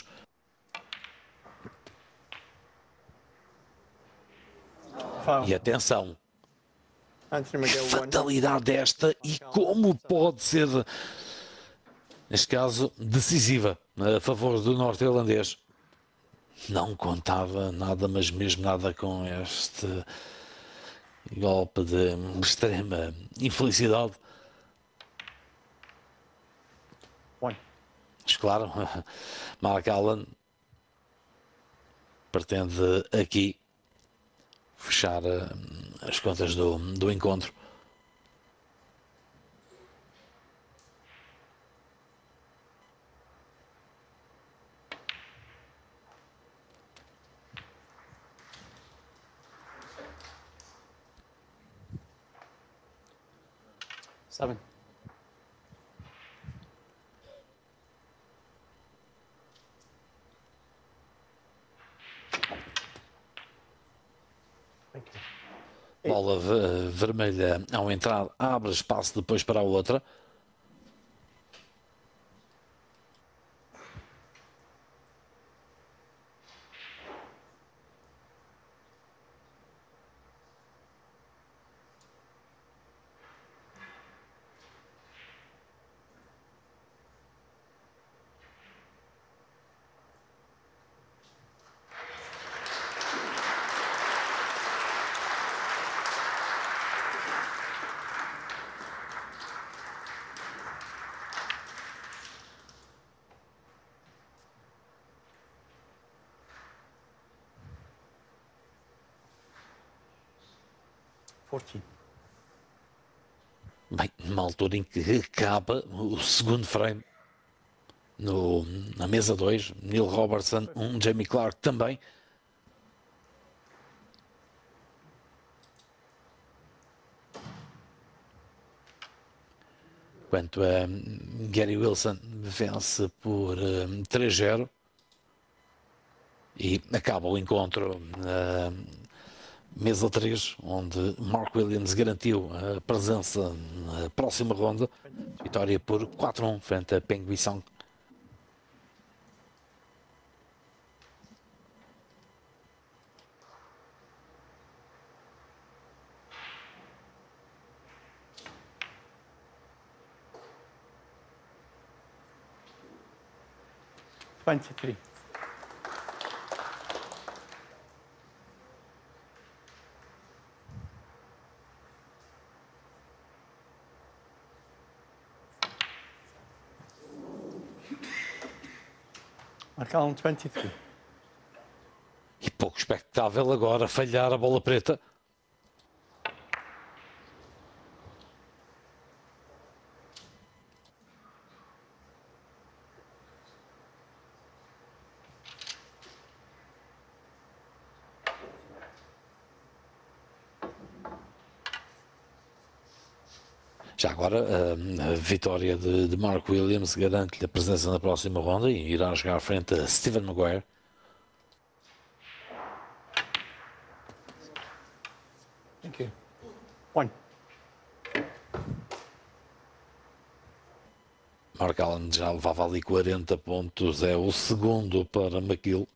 Foul. E atenção, Anthony que McGill, one. fatalidade esta, e como pode ser, neste caso, decisiva a favor do norte-irlandês. Não contava nada, mas mesmo nada, com este golpe de extrema infelicidade. One. Mas claro, Mark Allen pretende aqui fechar as contas do encontro. Seven. Thank you. Bola vermelha ao entrar, abre espaço depois para a outra. Fourteen. Bem, numa altura em que acaba o segundo frame na mesa 2, Neil Robertson, Jamie Clark também. Quanto a Gary Wilson, vence por 3-0 e acaba o encontro na mesa 3, onde Mark Williams garantiu a presença na próxima ronda. Vitória por 4-1 frente a Peng Guisong. Twenty-three. Mark Allen, 23. E pouco expectável agora falhar a bola preta. Já agora, a vitória de Mark Williams garante-lhe a presença na próxima ronda e irá jogar frente a Stephen Maguire. Thank you. One. Mark Allen já levava ali 40 pontos, é o segundo para McGill.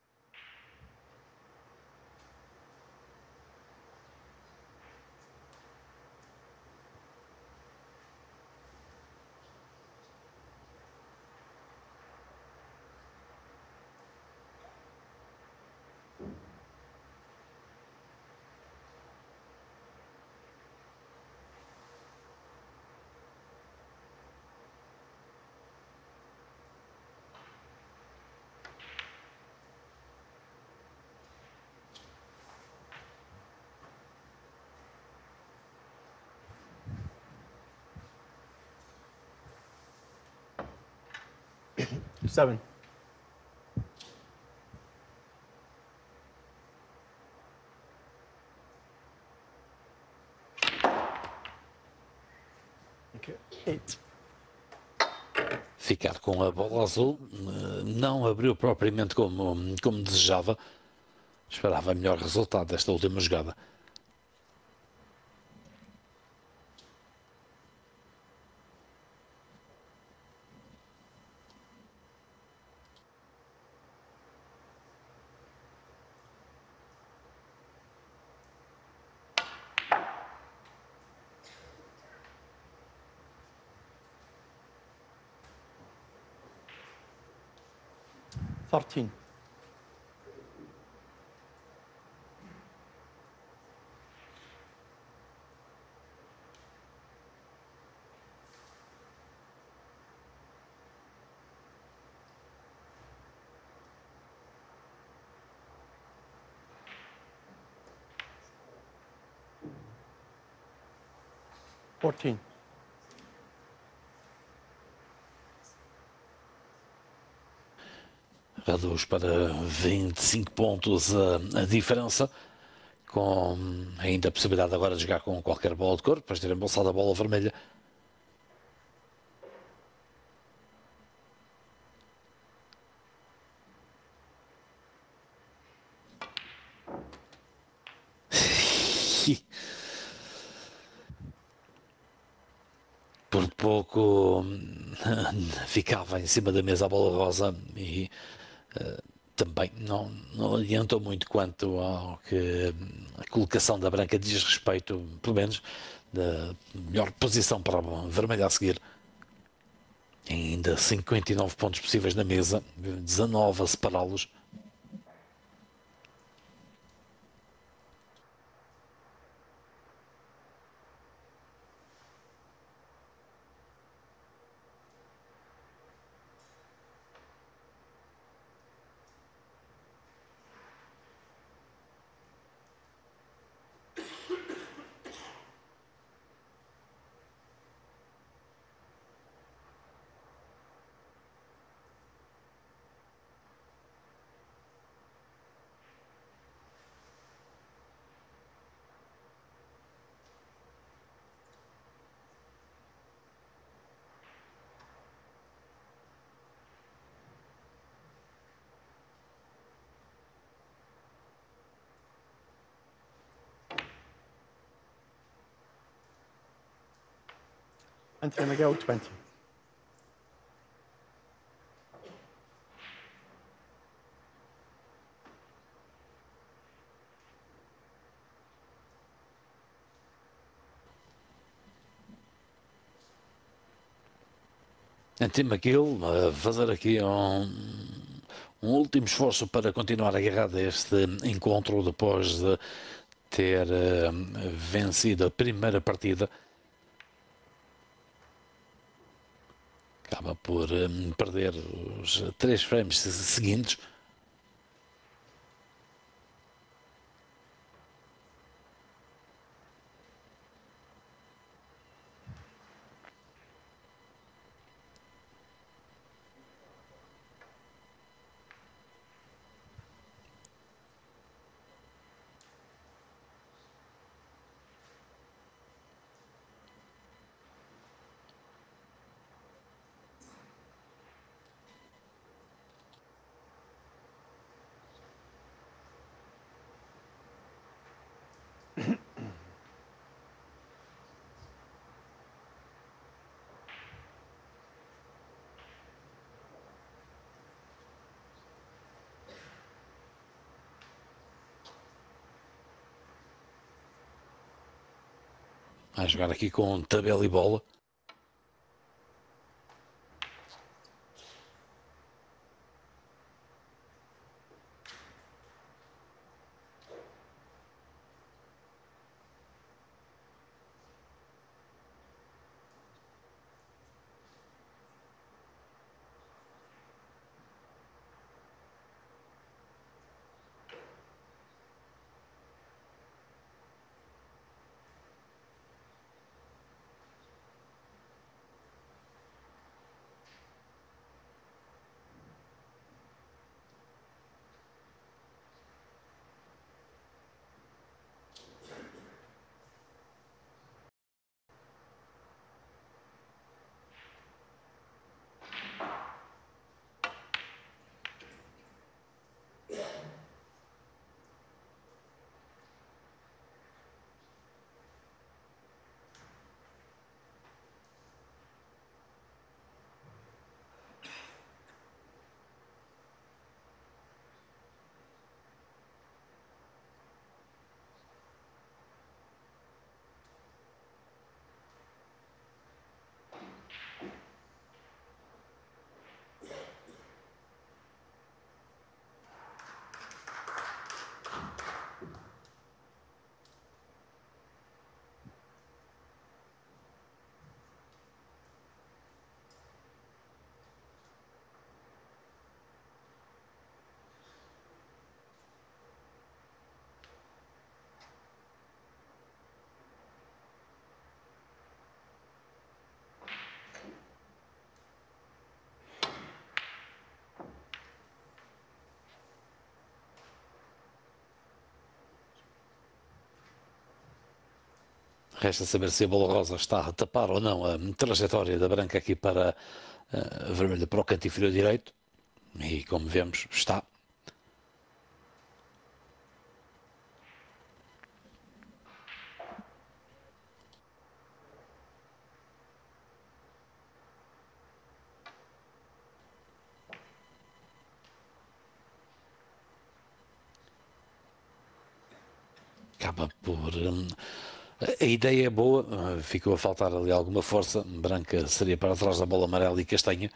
Seven. Okay. 8. Ficar com a bola azul não abriu propriamente como desejava. Esperava melhor resultado desta última jogada. Thirteen. Fourteen. Reduz para 25 pontos a diferença, com ainda a possibilidade agora de jogar com qualquer bola de cor, depois de ter embolsado a bola vermelha. Por pouco ficava em cima da mesa a bola rosa e também não adiantou muito quanto ao que a colocação da branca diz respeito, pelo menos, da melhor posição para a vermelha a seguir. Ainda 59 pontos possíveis na mesa, 19 a separá-los. Anthony McGill, 20. Anthony McGill a fazer aqui um último esforço para continuar agarrado a este encontro depois de ter vencido a primeira partida. Acaba por perder os 3 frames seguintes. Vai jogar aqui com tabela e bola. Resta saber se a bola rosa está a tapar ou não a trajetória da branca aqui para a vermelha para o canto inferior direito. E como vemos, está. Acaba por. A ideia é boa, ficou a faltar ali alguma força. Branca seria para trás da bola amarela e castanha.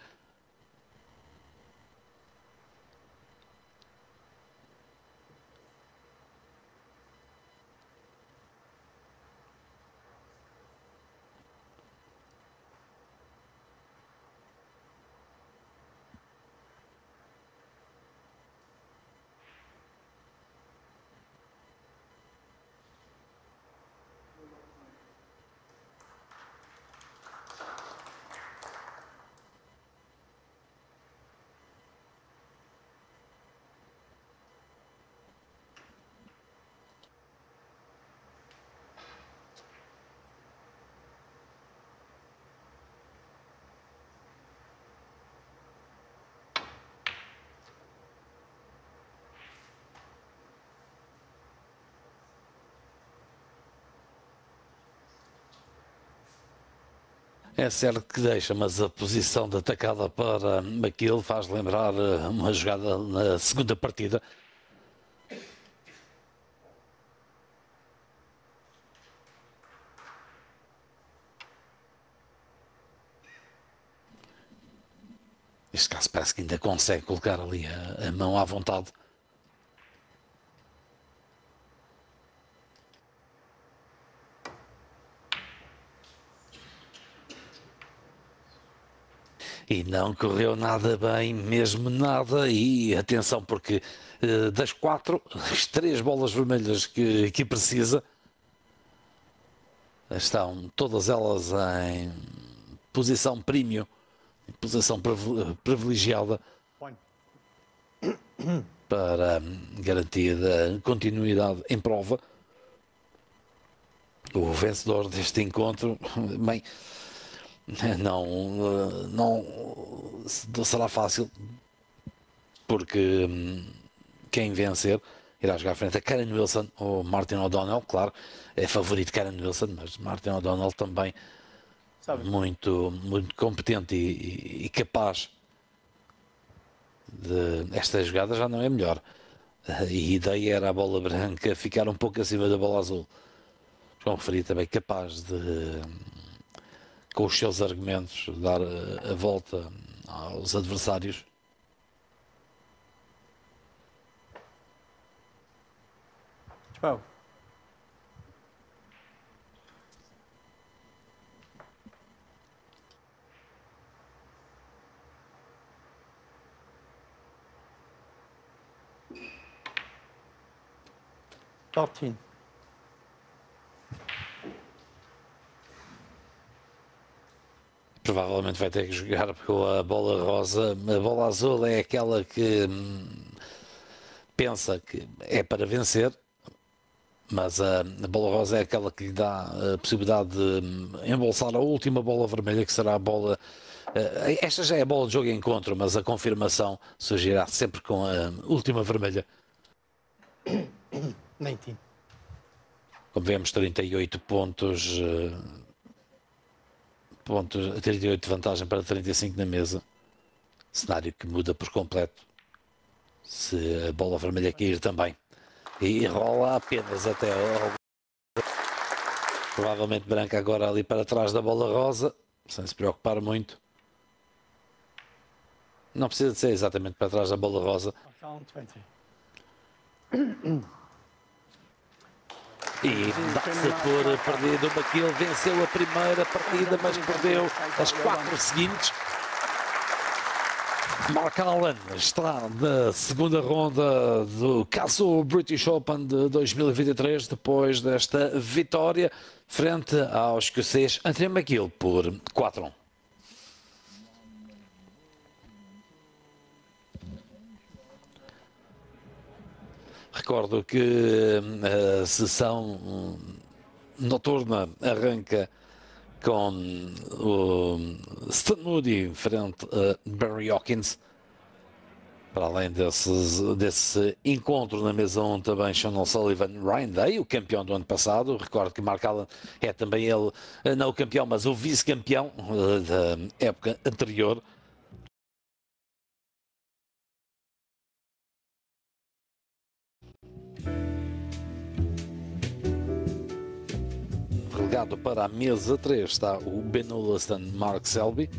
É certo que deixa, mas a posição de atacada para McGill faz lembrar uma jogada na segunda partida. Neste caso parece que ainda consegue colocar ali a mão à vontade. E não correu nada bem, mesmo nada. E atenção, porque das 4, as 3 bolas vermelhas que precisa estão todas elas em posição premium, em posição privilegiada para garantir a continuidade em prova. O vencedor deste encontro, bem, não será fácil, porque quem vencer irá jogar frente a Karen Wilson ou Martin O'Donnell. Claro, é favorito Karen Wilson, mas Martin O'Donnell também muito competente e capaz de. Esta jogada já não é melhor. E a ideia era a bola branca ficar um pouco acima da bola azul. como referi também, capaz de, com os seus argumentos, dar a volta aos adversários. Well. Provavelmente vai ter que jogar com a bola rosa. A bola azul é aquela que pensa que é para vencer, mas a bola rosa é aquela que lhe dá a possibilidade de embolsar a última bola vermelha, que será a bola. Esta já é a bola de jogo em encontro, mas a confirmação surgirá sempre com a última vermelha. 19. Como vemos, 38 pontos, 38 de vantagem para 35 na mesa. Cenário que muda por completo se a bola vermelha cair também. E rola apenas até ao... Provavelmente branca agora ali para trás da bola rosa, sem se preocupar muito. Não precisa de ser exatamente para trás da bola rosa. E dá-se por perdido. O McGill venceu a primeira partida, mas perdeu as 4 seguintes. Mark Allen está na segunda ronda do Casual British Open de 2023, depois desta vitória frente ao escocês Anthony McGill por 4-1. Recordo que a sessão noturna arranca com o Stan Moody frente a Barry Hawkins. Para além desse encontro na mesa 1, também Sean O'Sullivan, Ryan Day, o campeão do ano passado. Recordo que Mark Allen é também ele, não o campeão, mas o vice-campeão da época anterior. Relegado para a mesa 3 está o Ben Ollaston, Mark Selby.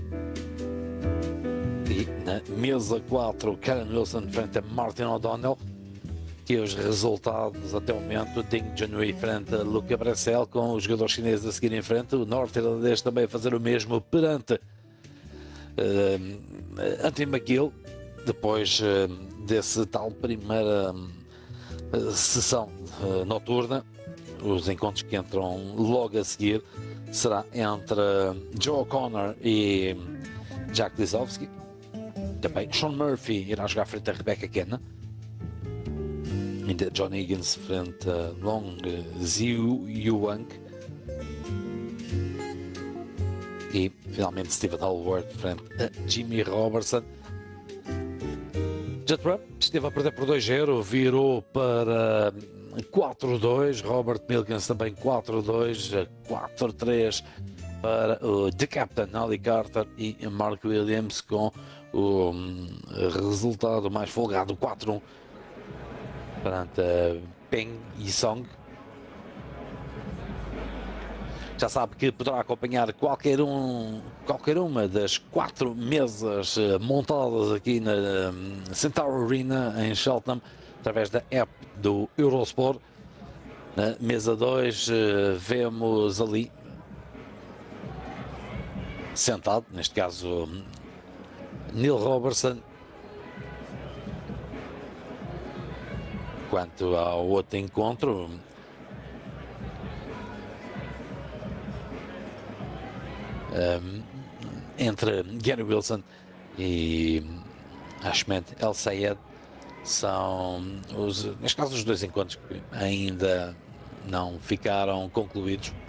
E na mesa 4, Karen Wilson frente a Martin O'Donnell. E os resultados até o momento: Ding Junhui frente a Luca Bressel, com os jogadores chineses a seguir em frente. O norte-irlandês também a fazer o mesmo perante Anthony McGill. Depois desse tal primeira sessão noturna, os encontros que entram logo a seguir será entre Joe O'Connor e Jack Lisowski. Também Sean Murphy irá jogar frente a Rebecca Kenna. Ainda John Higgins frente a Long Ziu Yuang. E finalmente Stephen Hallworth frente a Jimmy Robertson. Judd Trump esteve a perder por 2-0, virou para 4-2. Robert Milkins também 4-2, 4-3 para o The Captain Ali Carter e Mark Williams, com o resultado mais folgado 4-1 perante Peng Yisong. Já sabe que poderá acompanhar qualquer uma das 4 mesas montadas aqui na Centaur Arena em Cheltenham através da app do Eurosport. Na mesa 2 vemos ali sentado, neste caso Neil Robertson. Quanto ao outro encontro, entre Gary Wilson e Ahmed El Sayed, são neste caso os 2 encontros que ainda não ficaram concluídos.